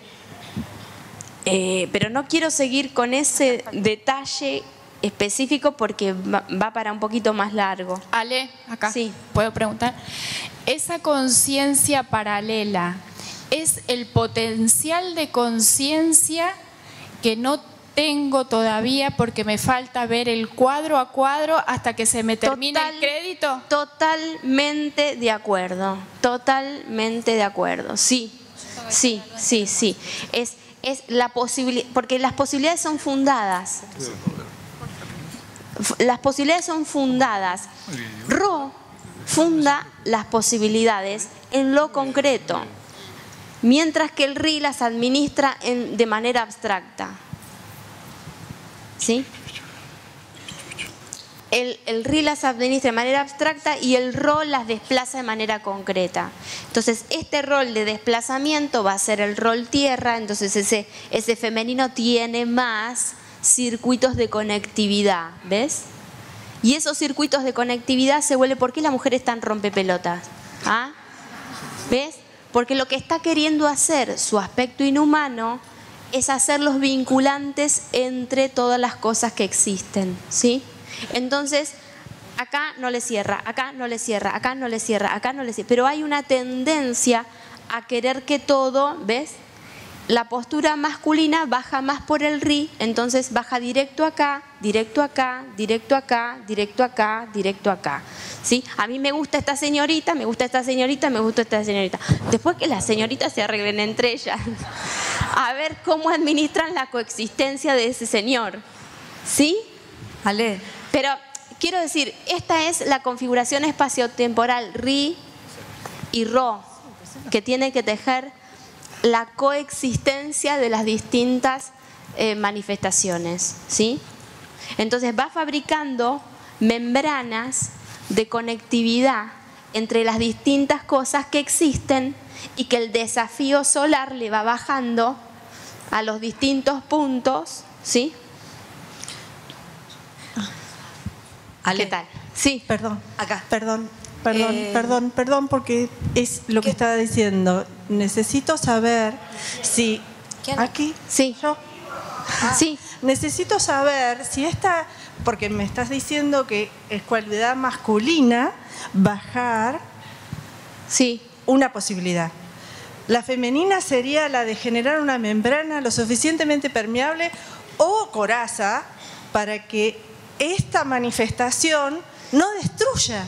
eh, pero no quiero seguir con ese detalle específico porque va, va para un poquito más largo. Ale, acá, sí, ¿puedo preguntar? Esa conciencia paralela, ¿es el potencial de conciencia que no tengo todavía porque me falta ver el cuadro a cuadro hasta que se me termine Total, el crédito? Totalmente de acuerdo, totalmente de acuerdo, sí, sí, sí, sí. Es, es la posibilidad, porque las posibilidades son fundadas. Las posibilidades son fundadas. Ro funda las posibilidades en lo concreto, mientras que el R I las administra en, de manera abstracta. ¿Sí? El, el R I las administra de manera abstracta y el rol las desplaza de manera concreta. Entonces, este rol de desplazamiento va a ser el rol tierra, entonces ese, ese femenino tiene más circuitos de conectividad, ¿ves? Y esos circuitos de conectividad se vuelven... ¿Por qué la mujer es tan rompepelotas? ¿Ah? ¿Ves? Porque lo que está queriendo hacer su aspecto inhumano es hacer los vinculantes entre todas las cosas que existen, ¿sí? Entonces, acá no le cierra, acá no le cierra, acá no le cierra, acá no le cierra. Pero hay una tendencia a querer que todo, ¿ves? La postura masculina baja más por el R I, entonces baja directo acá, directo acá, directo acá, directo acá, directo acá. ¿Sí? A mí me gusta esta señorita, me gusta esta señorita, me gusta esta señorita. Después que las señoritas se arreglen entre ellas. a ver cómo administran la coexistencia de ese señor. ¿Sí? Ale. Pero quiero decir, esta es la configuración espaciotemporal Ri y Ro, que tiene que tejer la coexistencia de las distintas eh, manifestaciones. ¿Sí? Entonces va fabricando membranas de conectividad entre las distintas cosas que existen y que el desafío solar le va bajando a los distintos puntos. ¿Sí? Ale. ¿Qué tal? Sí. Perdón, Acá. perdón, perdón, Eh, perdón, perdón, porque es lo que ¿qué? estaba diciendo. Necesito saber si... ¿Quién? ¿Aquí? Sí. ¿Yo? Sí. Necesito saber si esta... Porque me estás diciendo que es cualidad masculina bajar Sí. una posibilidad. La femenina sería la de generar una membrana lo suficientemente permeable o coraza para que esta manifestación no destruya.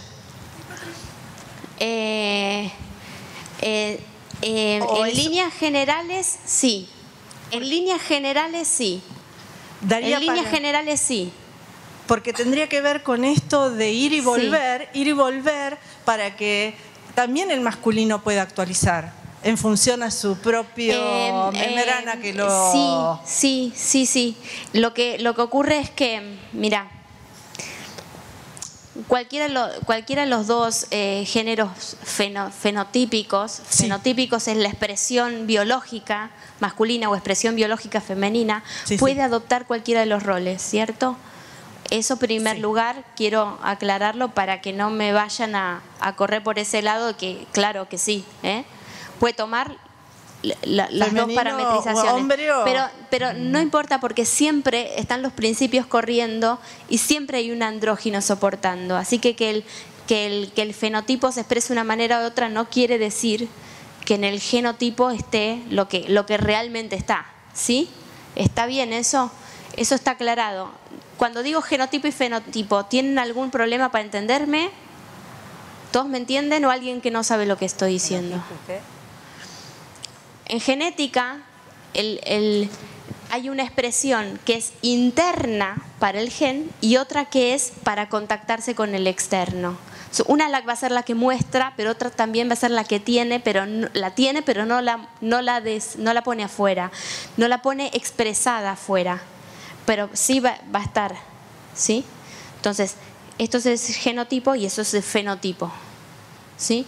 Eh, eh, eh, O en eso- líneas generales, sí. En líneas generales, sí. Daría En líneas para- generales, sí. Porque tendría que ver con esto de ir y volver, ir y volver para que también el masculino pueda actualizar en función a su propio Eh, membrana eh, que lo... Sí, sí, sí, sí. Lo que, lo que ocurre es que, mira, cualquiera, de lo- cualquiera de los dos eh, géneros feno- fenotípicos, Sí. fenotípicos es la expresión biológica masculina o expresión biológica femenina, Sí, puede sí. adoptar cualquiera de los roles, ¿cierto? Eso en primer Sí. lugar, quiero aclararlo para que no me vayan a, a correr por ese lado, que claro que sí, ¿eh? Puede tomar la- la- las dos Femenino parametrizaciones. o hombre o- Pero, pero no importa porque siempre están los principios corriendo y siempre hay un andrógino soportando. Así que que el, que el, que el fenotipo se exprese de una manera u otra no quiere decir que en el genotipo esté lo que, lo que realmente está. ¿Sí? ¿Está bien eso? Eso está aclarado. Cuando digo genotipo y fenotipo, ¿tienen algún problema para entenderme? ¿Todos me entienden o alguien que no sabe lo que estoy diciendo? En genética el, el, hay una expresión que es interna para el gen y otra que es para contactarse con el externo. Una va a ser la que muestra, pero otra también va a ser la que tiene, pero no, la tiene, pero no la, no, la des, no la pone afuera, no la pone expresada afuera, pero sí va, va a estar, ¿sí? Entonces, esto es genotipo y eso es fenotipo, ¿sí?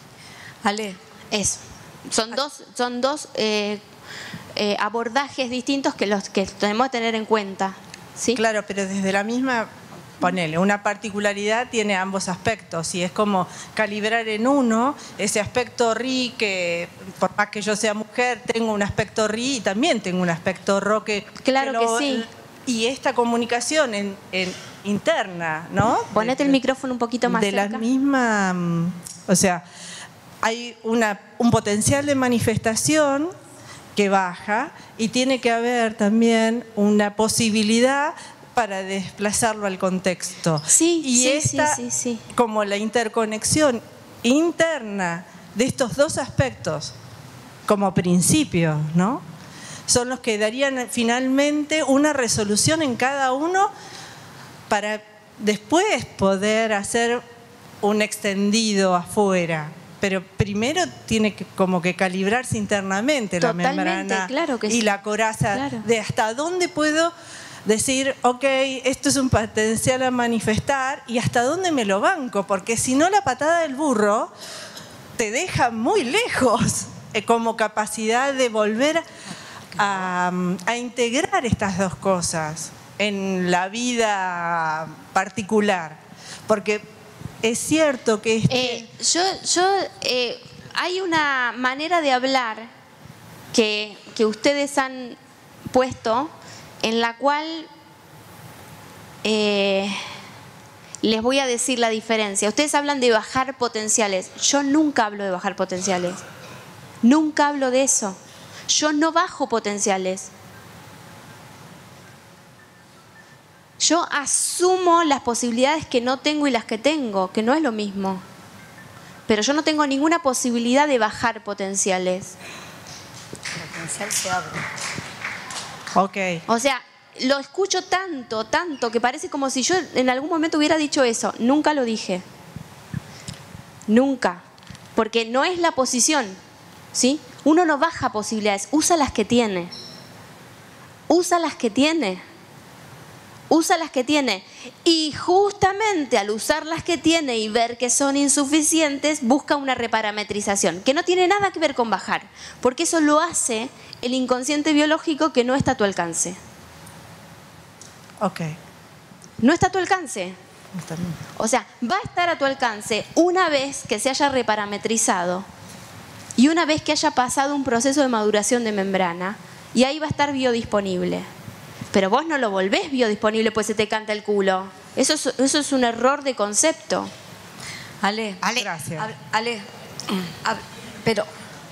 Ale. Eso. Son dos, son dos eh, eh, abordajes distintos que los que tenemos que tener en cuenta. ¿Sí? Claro, pero desde la misma, ponele, una particularidad tiene ambos aspectos y es como calibrar en uno ese aspecto ri que, por más que yo sea mujer, tengo un aspecto ri y también tengo un aspecto ro que... Claro que lo- sí. Y esta comunicación en, en interna, ¿no? Ponete De- el micrófono un poquito más de cerca. la misma, mm, o sea, hay una, un potencial de manifestación que baja y tiene que haber también una posibilidad para desplazarlo al contexto. Sí, y sí, esta, sí, sí, sí. como la interconexión interna de estos dos aspectos como principio, ¿no? Son los que darían finalmente una resolución en cada uno para después poder hacer un extendido afuera. Pero primero tiene que como que calibrarse internamente la Totalmente, membrana claro que y sí. la coraza Claro. de hasta dónde puedo decir, ok, esto es un potencial a manifestar y hasta dónde me lo banco, porque si no la patada del burro te deja muy lejos eh, como capacidad de volver a, a integrar estas dos cosas en la vida particular. Porque es cierto que este... Eh, yo, yo eh, hay una manera de hablar que, que ustedes han puesto en la cual eh, les voy a decir la diferencia. Ustedes hablan de bajar potenciales. Yo nunca hablo de bajar potenciales. Nunca hablo de eso. Yo no bajo potenciales. Yo asumo las posibilidades que no tengo y las que tengo, que no es lo mismo. Pero yo no tengo ninguna posibilidad de bajar potenciales. potencial se abre. Ok. O sea, lo escucho tanto, tanto, que parece como si yo en algún momento hubiera dicho eso. Nunca lo dije. Nunca. Porque no es la posición, ¿sí? Uno no baja posibilidades, usa las que tiene. Usa las que tiene. Usa las que tiene. Y justamente al usar las que tiene y ver que son insuficientes, busca una reparametrización, que no tiene nada que ver con bajar, porque eso lo hace el inconsciente biológico que no está a tu alcance. Ok. No está a tu alcance. O sea, va a estar a tu alcance una vez que se haya reparametrizado y una vez que haya pasado un proceso de maduración de membrana, y ahí va a estar biodisponible. Pero vos no lo volvés biodisponible pues se te canta el culo. Eso es, eso es un error de concepto. Ale, Ale, Gracias. Ale, Ale, a- pero...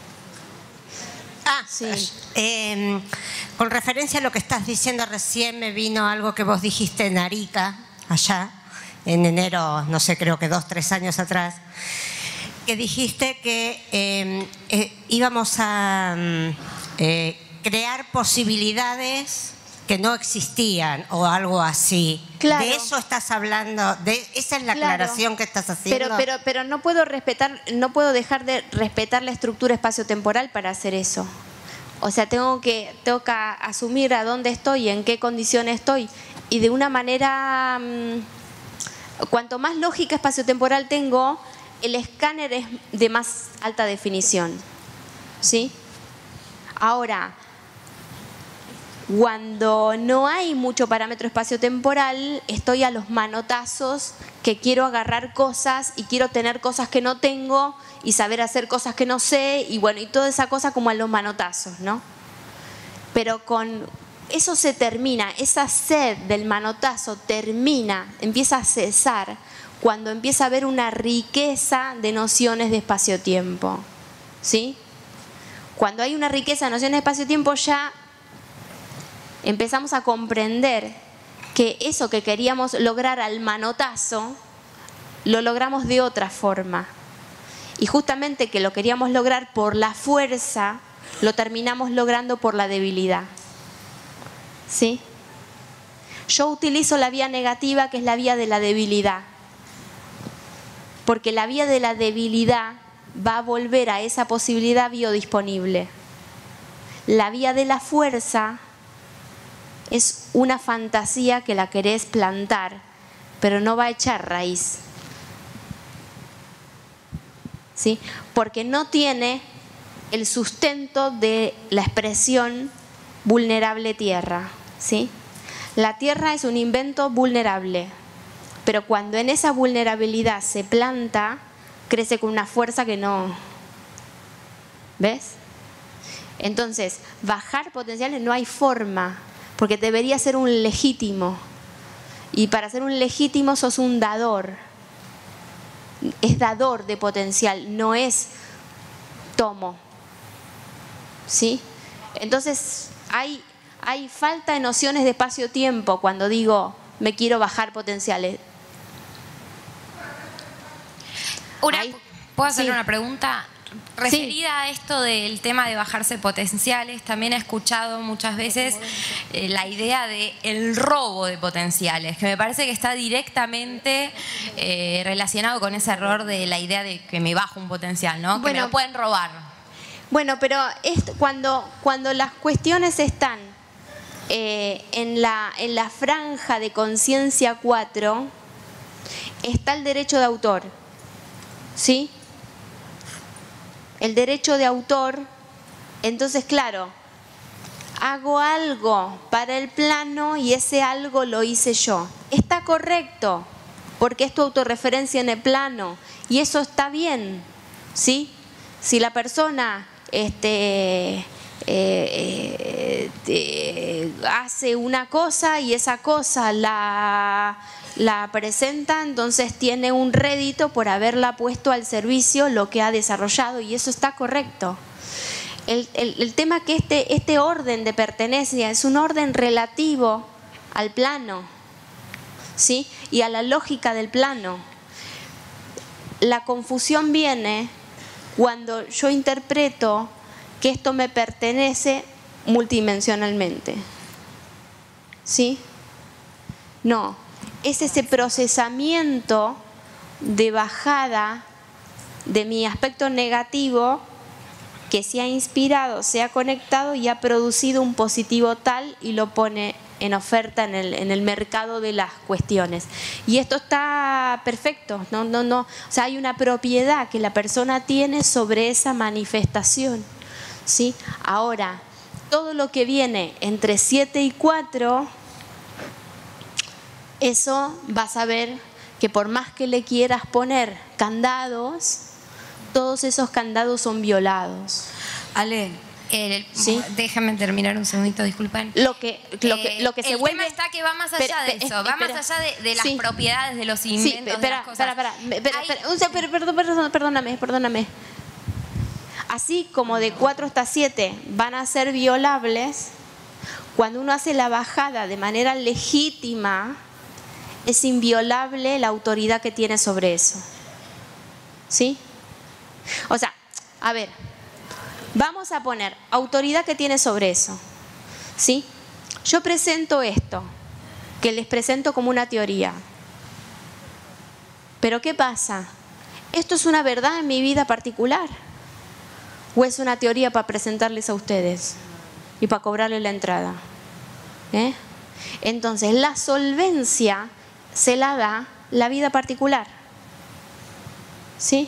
Ah, Sí. eh, con referencia a lo que estás diciendo recién, me vino algo que vos dijiste en Arica, allá, en enero, no sé, creo que dos, tres años atrás, que dijiste que eh, eh, íbamos a mm, eh, crear posibilidades que no existían o algo así. Claro. De eso estás hablando, de esa es la Claro. aclaración que estás haciendo. Pero, pero, pero no puedo respetar, no puedo dejar de respetar la estructura espacio-temporal para hacer eso. O sea, tengo que, tengo que asumir a dónde estoy, en qué condiciones estoy. Y de una manera, mmm, cuanto más lógica espacio-temporal tengo, el escáner es de más alta definición. ¿Sí? Ahora, cuando no hay mucho parámetro espacio-temporal, estoy a los manotazos que quiero agarrar cosas y quiero tener cosas que no tengo y saber hacer cosas que no sé y bueno, y toda esa cosa como a los manotazos, ¿no? Pero con eso se termina, esa sed del manotazo termina, empieza a cesar cuando empieza a haber una riqueza de nociones de espacio-tiempo, ¿sí? Cuando hay una riqueza de nociones de espacio-tiempo ya empezamos a comprender que eso que queríamos lograr al manotazo, lo logramos de otra forma. Y justamente que lo queríamos lograr por la fuerza, lo terminamos logrando por la debilidad. ¿Sí? Yo utilizo la vía negativa, que es la vía de la debilidad. Porque la vía de la debilidad va a volver a esa posibilidad biodisponible. La vía de la fuerza es una fantasía que la querés plantar, pero no va a echar raíz. ¿Sí? Porque no tiene el sustento de la expresión vulnerable tierra. ¿Sí? La tierra es un invento vulnerable, pero cuando en esa vulnerabilidad se planta, crece con una fuerza que no... ¿Ves? Entonces, bajar potenciales no hay forma, porque debería ser un legítimo. Y para ser un legítimo sos un dador. Es dador de potencial, no es tomo. ¿Sí? Entonces, hay, hay falta de nociones de espacio-tiempo cuando digo me quiero bajar potenciales. Una, Ahí- ¿Puedo hacer sí. una pregunta? Referida a esto del tema de bajarse potenciales, también he escuchado muchas veces eh, la idea de el robo de potenciales, que me parece que está directamente eh, relacionado con ese error de la idea de que me bajo un potencial, ¿no? Que Bueno. me lo pueden robar. Bueno, pero esto, cuando, cuando las cuestiones están eh, en, la, en la franja de conciencia cuatro, está el derecho de autor. ¿Sí? El derecho de autor, entonces claro, hago algo para el plano y ese algo lo hice yo. Está correcto, porque es tu autorreferencia en el plano y eso está bien, ¿sí? Si la persona este, eh, eh, eh, hace una cosa y esa cosa la... la presenta, entonces tiene un rédito por haberla puesto al servicio lo que ha desarrollado y eso está correcto. El, el, el tema que este, este orden de pertenencia es un orden relativo al plano, ¿sí? Y a la lógica del plano. La confusión viene cuando yo interpreto que esto me pertenece multidimensionalmente. ¿Sí? No, es ese procesamiento de bajada de mi aspecto negativo que se ha inspirado, se ha conectado y ha producido un positivo tal y lo pone en oferta en el, en el mercado de las cuestiones. Y esto está perfecto, no, no, no. O sea, hay una propiedad que la persona tiene sobre esa manifestación, ¿sí? Ahora, todo lo que viene entre siete y cuatro, eso vas a ver que por más que le quieras poner candados, todos esos candados son violados. Ale, el, ¿sí? Déjame terminar un segundito, disculpen. Lo que, lo que, lo que eh, se el vuelve... tema está que va más allá Espera, de eso, espera, va más espera. allá de, de las Sí. propiedades, de los Sí, inventos, espera, de las cosas. espera, espera, espera, Hay- espera, un seg- per- perdón, perdón, perdóname, perdóname. Así como de cuatro hasta siete van a ser violables, cuando uno hace la bajada de manera legítima, es inviolable la autoridad que tiene sobre eso. ¿Sí? O sea, a ver, vamos a poner autoridad que tiene sobre eso. ¿Sí? Yo presento esto, que les presento como una teoría. Pero ¿qué pasa? ¿Esto es una verdad en mi vida particular? ¿O es una teoría para presentarles a ustedes y para cobrarles la entrada? ¿Eh? Entonces, la solvencia se la da la vida particular. ¿Sí?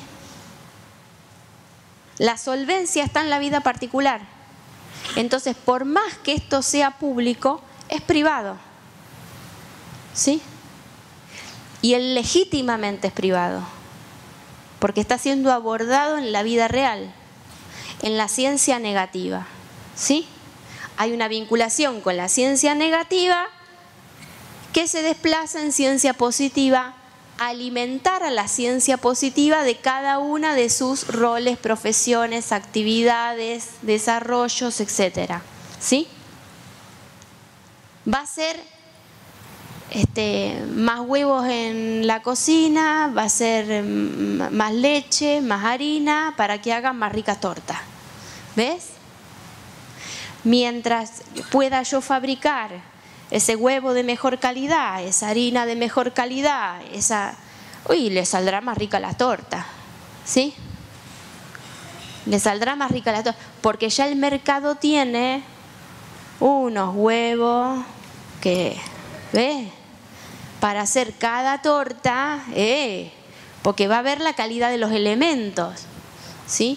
La solvencia está en la vida particular. Entonces, por más que esto sea público, es privado. ¿Sí? Y él legítimamente es privado, porque está siendo abordado en la vida real, en la ciencia negativa. ¿Sí? Hay una vinculación con la ciencia negativa que se desplaza en ciencia positiva, a alimentar a la ciencia positiva de cada una de sus roles, profesiones, actividades, desarrollos, etcétera. ¿Sí? Va a ser este, más huevos en la cocina, va a ser más leche, más harina, para que hagan más ricas tortas. ¿Ves? Mientras pueda yo fabricar ese huevo de mejor calidad, esa harina de mejor calidad, esa, uy, le saldrá más rica la torta. ¿Sí? Le saldrá más rica la torta, porque ya el mercado tiene unos huevos que, ¿ves? Para hacer cada torta, eh, porque va a ver la calidad de los elementos. ¿Sí?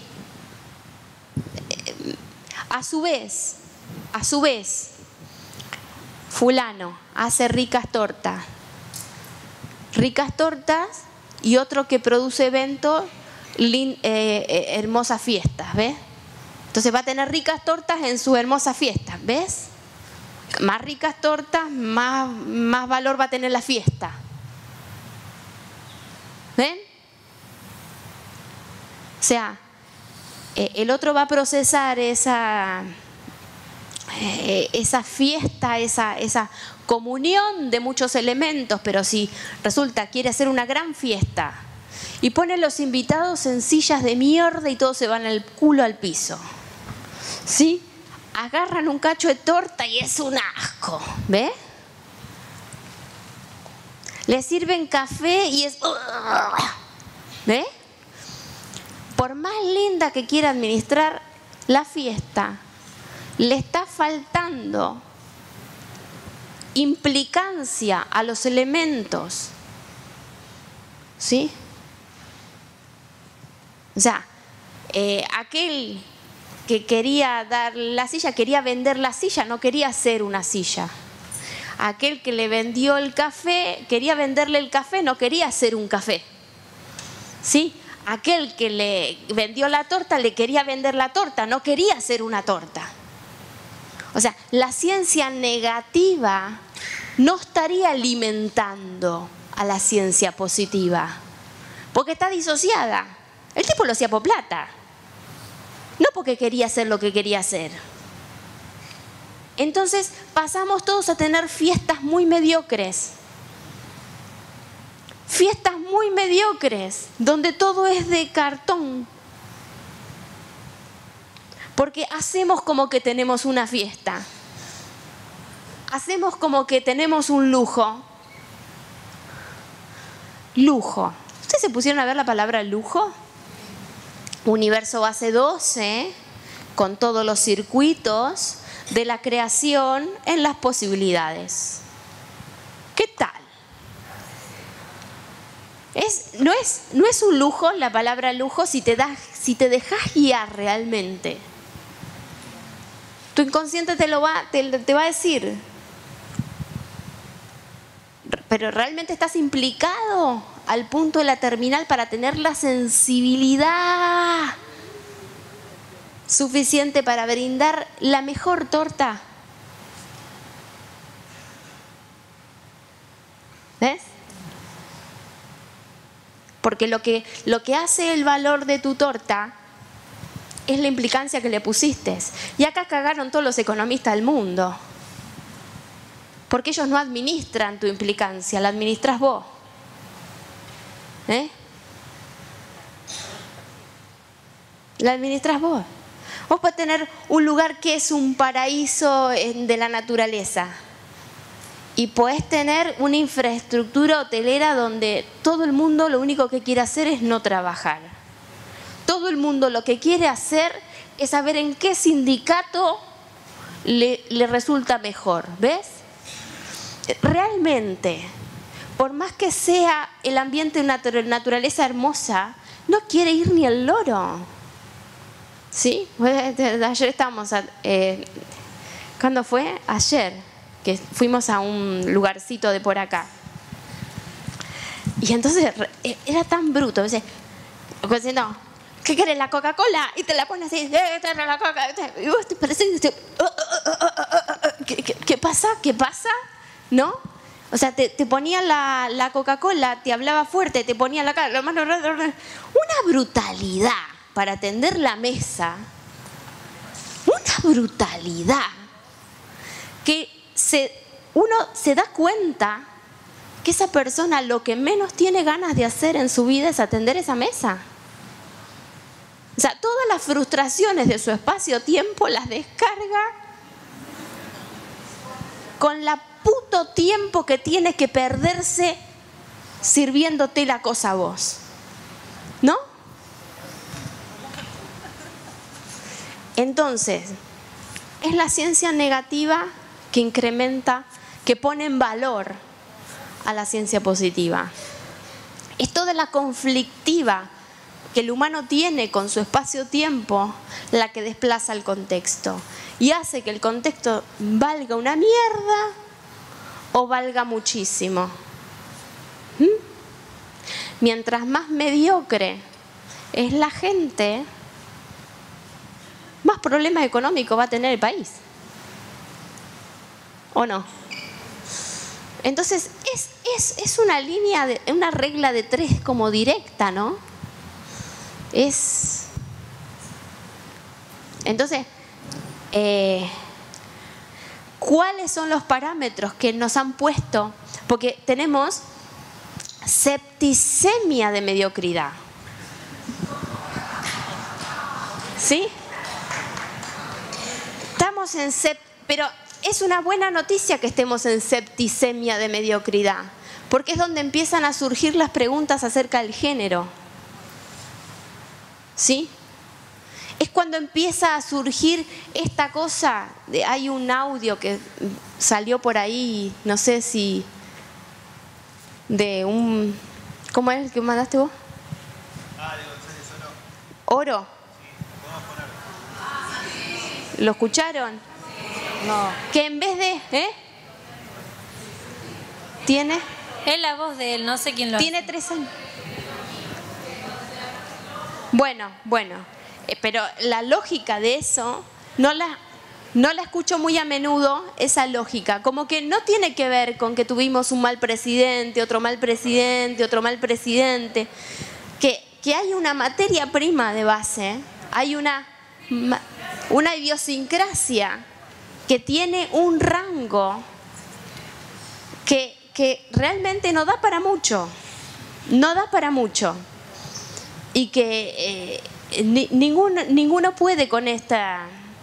A su vez, a su vez, fulano hace ricas tortas, ricas tortas y otro que produce eventos, eh, eh, hermosas fiestas, ¿ves? Entonces va a tener ricas tortas en sus hermosas fiestas, ¿ves? Más ricas tortas, más, más valor va a tener la fiesta. ¿Ven? O sea, eh, el otro va a procesar esa... Eh, esa fiesta, esa, esa comunión de muchos elementos, pero si resulta quiere hacer una gran fiesta y pone los invitados en sillas de mierda y todos se van el culo al piso, ¿sí? Agarran un cacho de torta y es un asco, ¿ves? Le sirven café y es... ¿ves? Por más linda que quiera administrar la fiesta, le está faltando implicancia a los elementos. ¿Sí? O sea, eh, aquel que quería dar la silla, quería vender la silla, no quería hacer una silla. Aquel que le vendió el café, quería venderle el café, no quería hacer un café. ¿Sí? Aquel que le vendió la torta, le quería vender la torta, no quería hacer una torta. O sea, la ciencia negativa no estaría alimentando a la ciencia positiva, porque está disociada. El tipo lo hacía por plata, no porque quería hacer lo que quería hacer. Entonces pasamos todos a tener fiestas muy mediocres. Fiestas muy mediocres, donde todo es de cartón. Porque hacemos como que tenemos una fiesta. Hacemos como que tenemos un lujo. Lujo. ¿Ustedes se pusieron a ver la palabra lujo? Universo base doce, con todos los circuitos de la creación en las posibilidades. ¿Qué tal? Es, no, es, no es un lujo la palabra lujo si te, das, si te dejas guiar realmente. Tu inconsciente te, lo va, te, te va a decir. Pero realmente estás implicado al punto de la terminal para tener la sensibilidad suficiente para brindar la mejor torta. ¿Ves? Porque lo que, lo que hace el valor de tu torta es la implicancia que le pusiste. Y acá cagaron todos los economistas del mundo. Porque ellos no administran tu implicancia, la administras vos. ¿Eh? La administras vos. Vos podés tener un lugar que es un paraíso de la naturaleza. Y podés tener una infraestructura hotelera donde todo el mundo lo único que quiere hacer es no trabajar. Todo el mundo lo que quiere hacer es saber en qué sindicato le, le resulta mejor. ¿Ves? Realmente, por más que sea el ambiente de una naturaleza hermosa, no quiere ir ni el loro. ¿Sí? Ayer estábamos, a, eh, ¿cuándo fue? Ayer, que fuimos a un lugarcito de por acá. Y entonces era tan bruto, dice, no, ¿qué querés, la Coca-Cola? Y te la pones así, eh, te la Coca. Y vos te parece, ¿qué, qué, ¿qué pasa? ¿Qué pasa? ¿No? O sea, te, te ponía la, la Coca-Cola, te hablaba fuerte, te ponía la cara, una brutalidad para atender la mesa, una brutalidad que se, uno se da cuenta que esa persona lo que menos tiene ganas de hacer en su vida es atender esa mesa. O sea, todas las frustraciones de su espacio-tiempo las descarga con la puto tiempo que tiene que perderse sirviéndote la cosa a vos. ¿No? Entonces, es la ciencia negativa que incrementa, que pone en valor a la ciencia positiva. Es toda la conflictiva que el humano tiene con su espacio-tiempo la que desplaza el contexto y hace que el contexto valga una mierda o valga muchísimo. ¿Mm? Mientras más mediocre es la gente, más problemas económicos va a tener el país. ¿O no? Entonces es, es, es una línea, de, una regla de tres como directa, ¿no? Es... Entonces, eh, ¿cuáles son los parámetros que nos han puesto? Porque tenemos septicemia de mediocridad. ¿Sí? Estamos en sept... Pero es una buena noticia que estemos en septicemia de mediocridad, porque es donde empiezan a surgir las preguntas acerca del género. ¿Sí? Es cuando empieza a surgir esta cosa, de, hay un audio que salió por ahí, no sé si de un... ¿Cómo es el que mandaste vos? Ah, de González Oro. ¿Oro? Sí, ¿lo escucharon? No. Que en vez de... ¿Eh? ¿Tiene? Es la voz de él, no sé quién lo Tiene hace. tres años. Bueno, bueno. Eh, pero la lógica de eso, no la, no la escucho muy a menudo, esa lógica. Como que no tiene que ver con que tuvimos un mal presidente, otro mal presidente, otro mal presidente. Que, que hay una materia prima de base, hay una, una idiosincrasia que tiene un rango que, que realmente no da para mucho, no da para mucho. Y que, eh, ni, ninguno, ninguno puede con esta,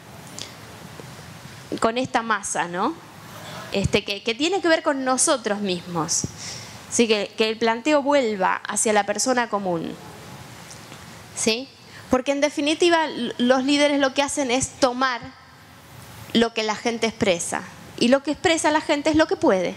con esta masa, ¿no? Este, que, que tiene que ver con nosotros mismos. Así que, que el planteo vuelva hacia la persona común. ¿Sí? Porque en definitiva los líderes lo que hacen es tomar lo que la gente expresa. Y lo que expresa la gente es lo que puede.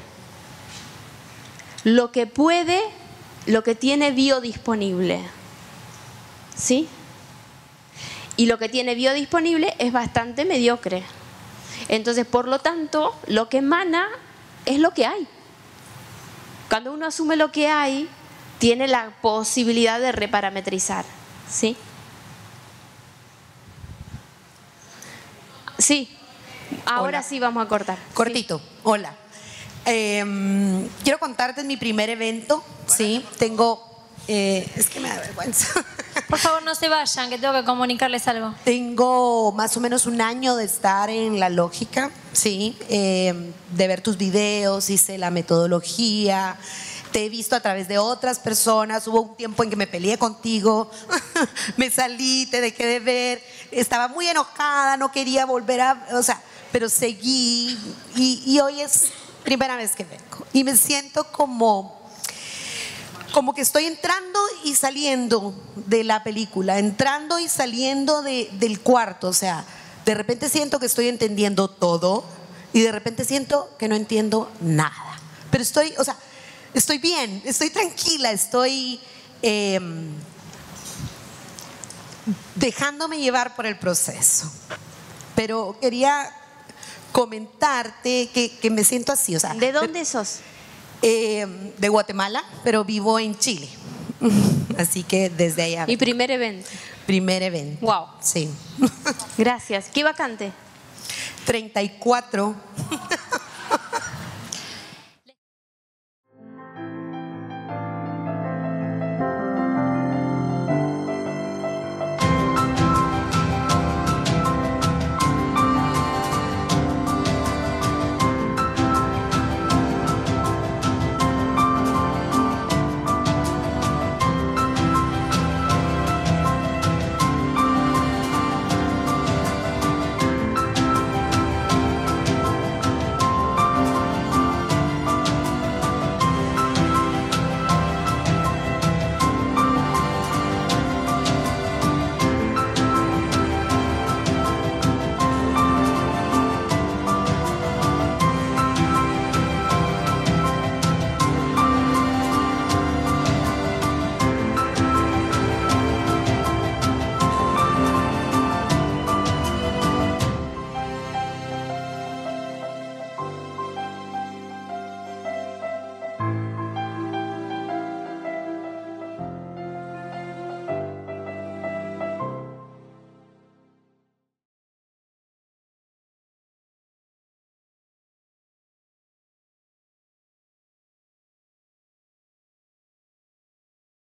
Lo que puede, lo que tiene biodisponible. ¿Sí? Y lo que tiene biodisponible es bastante mediocre. Entonces, por lo tanto, lo que emana es lo que hay. Cuando uno asume lo que hay, tiene la posibilidad de reparametrizar. ¿Sí? Sí. Ahora Hola. sí vamos a cortar. Cortito. Sí. Hola. Eh, quiero contarte mi primer evento. Sí, tengo... Eh, es que me da vergüenza. Por favor, no se vayan, que tengo que comunicarles algo. Tengo más o menos un año de estar en La Lógica, sí, eh, de ver tus videos, hice la metodología, te he visto a través de otras personas, hubo un tiempo en que me peleé contigo, me salí, te dejé de ver, estaba muy enojada, no quería volver a, o sea, pero seguí y, y hoy es primera vez que vengo y me siento como... como que estoy entrando y saliendo de la película, entrando y saliendo de, del cuarto, o sea, de repente siento que estoy entendiendo todo y de repente siento que no entiendo nada, pero estoy, o sea, estoy bien, estoy tranquila, estoy eh, dejándome llevar por el proceso, pero quería comentarte que, que me siento así, o sea, ¿De dónde sos? Eh, de Guatemala, pero vivo en Chile. Así que desde allá. Mi primer evento. Primer evento. Wow. Sí. Gracias. ¿Qué vacante? treinta y cuatro.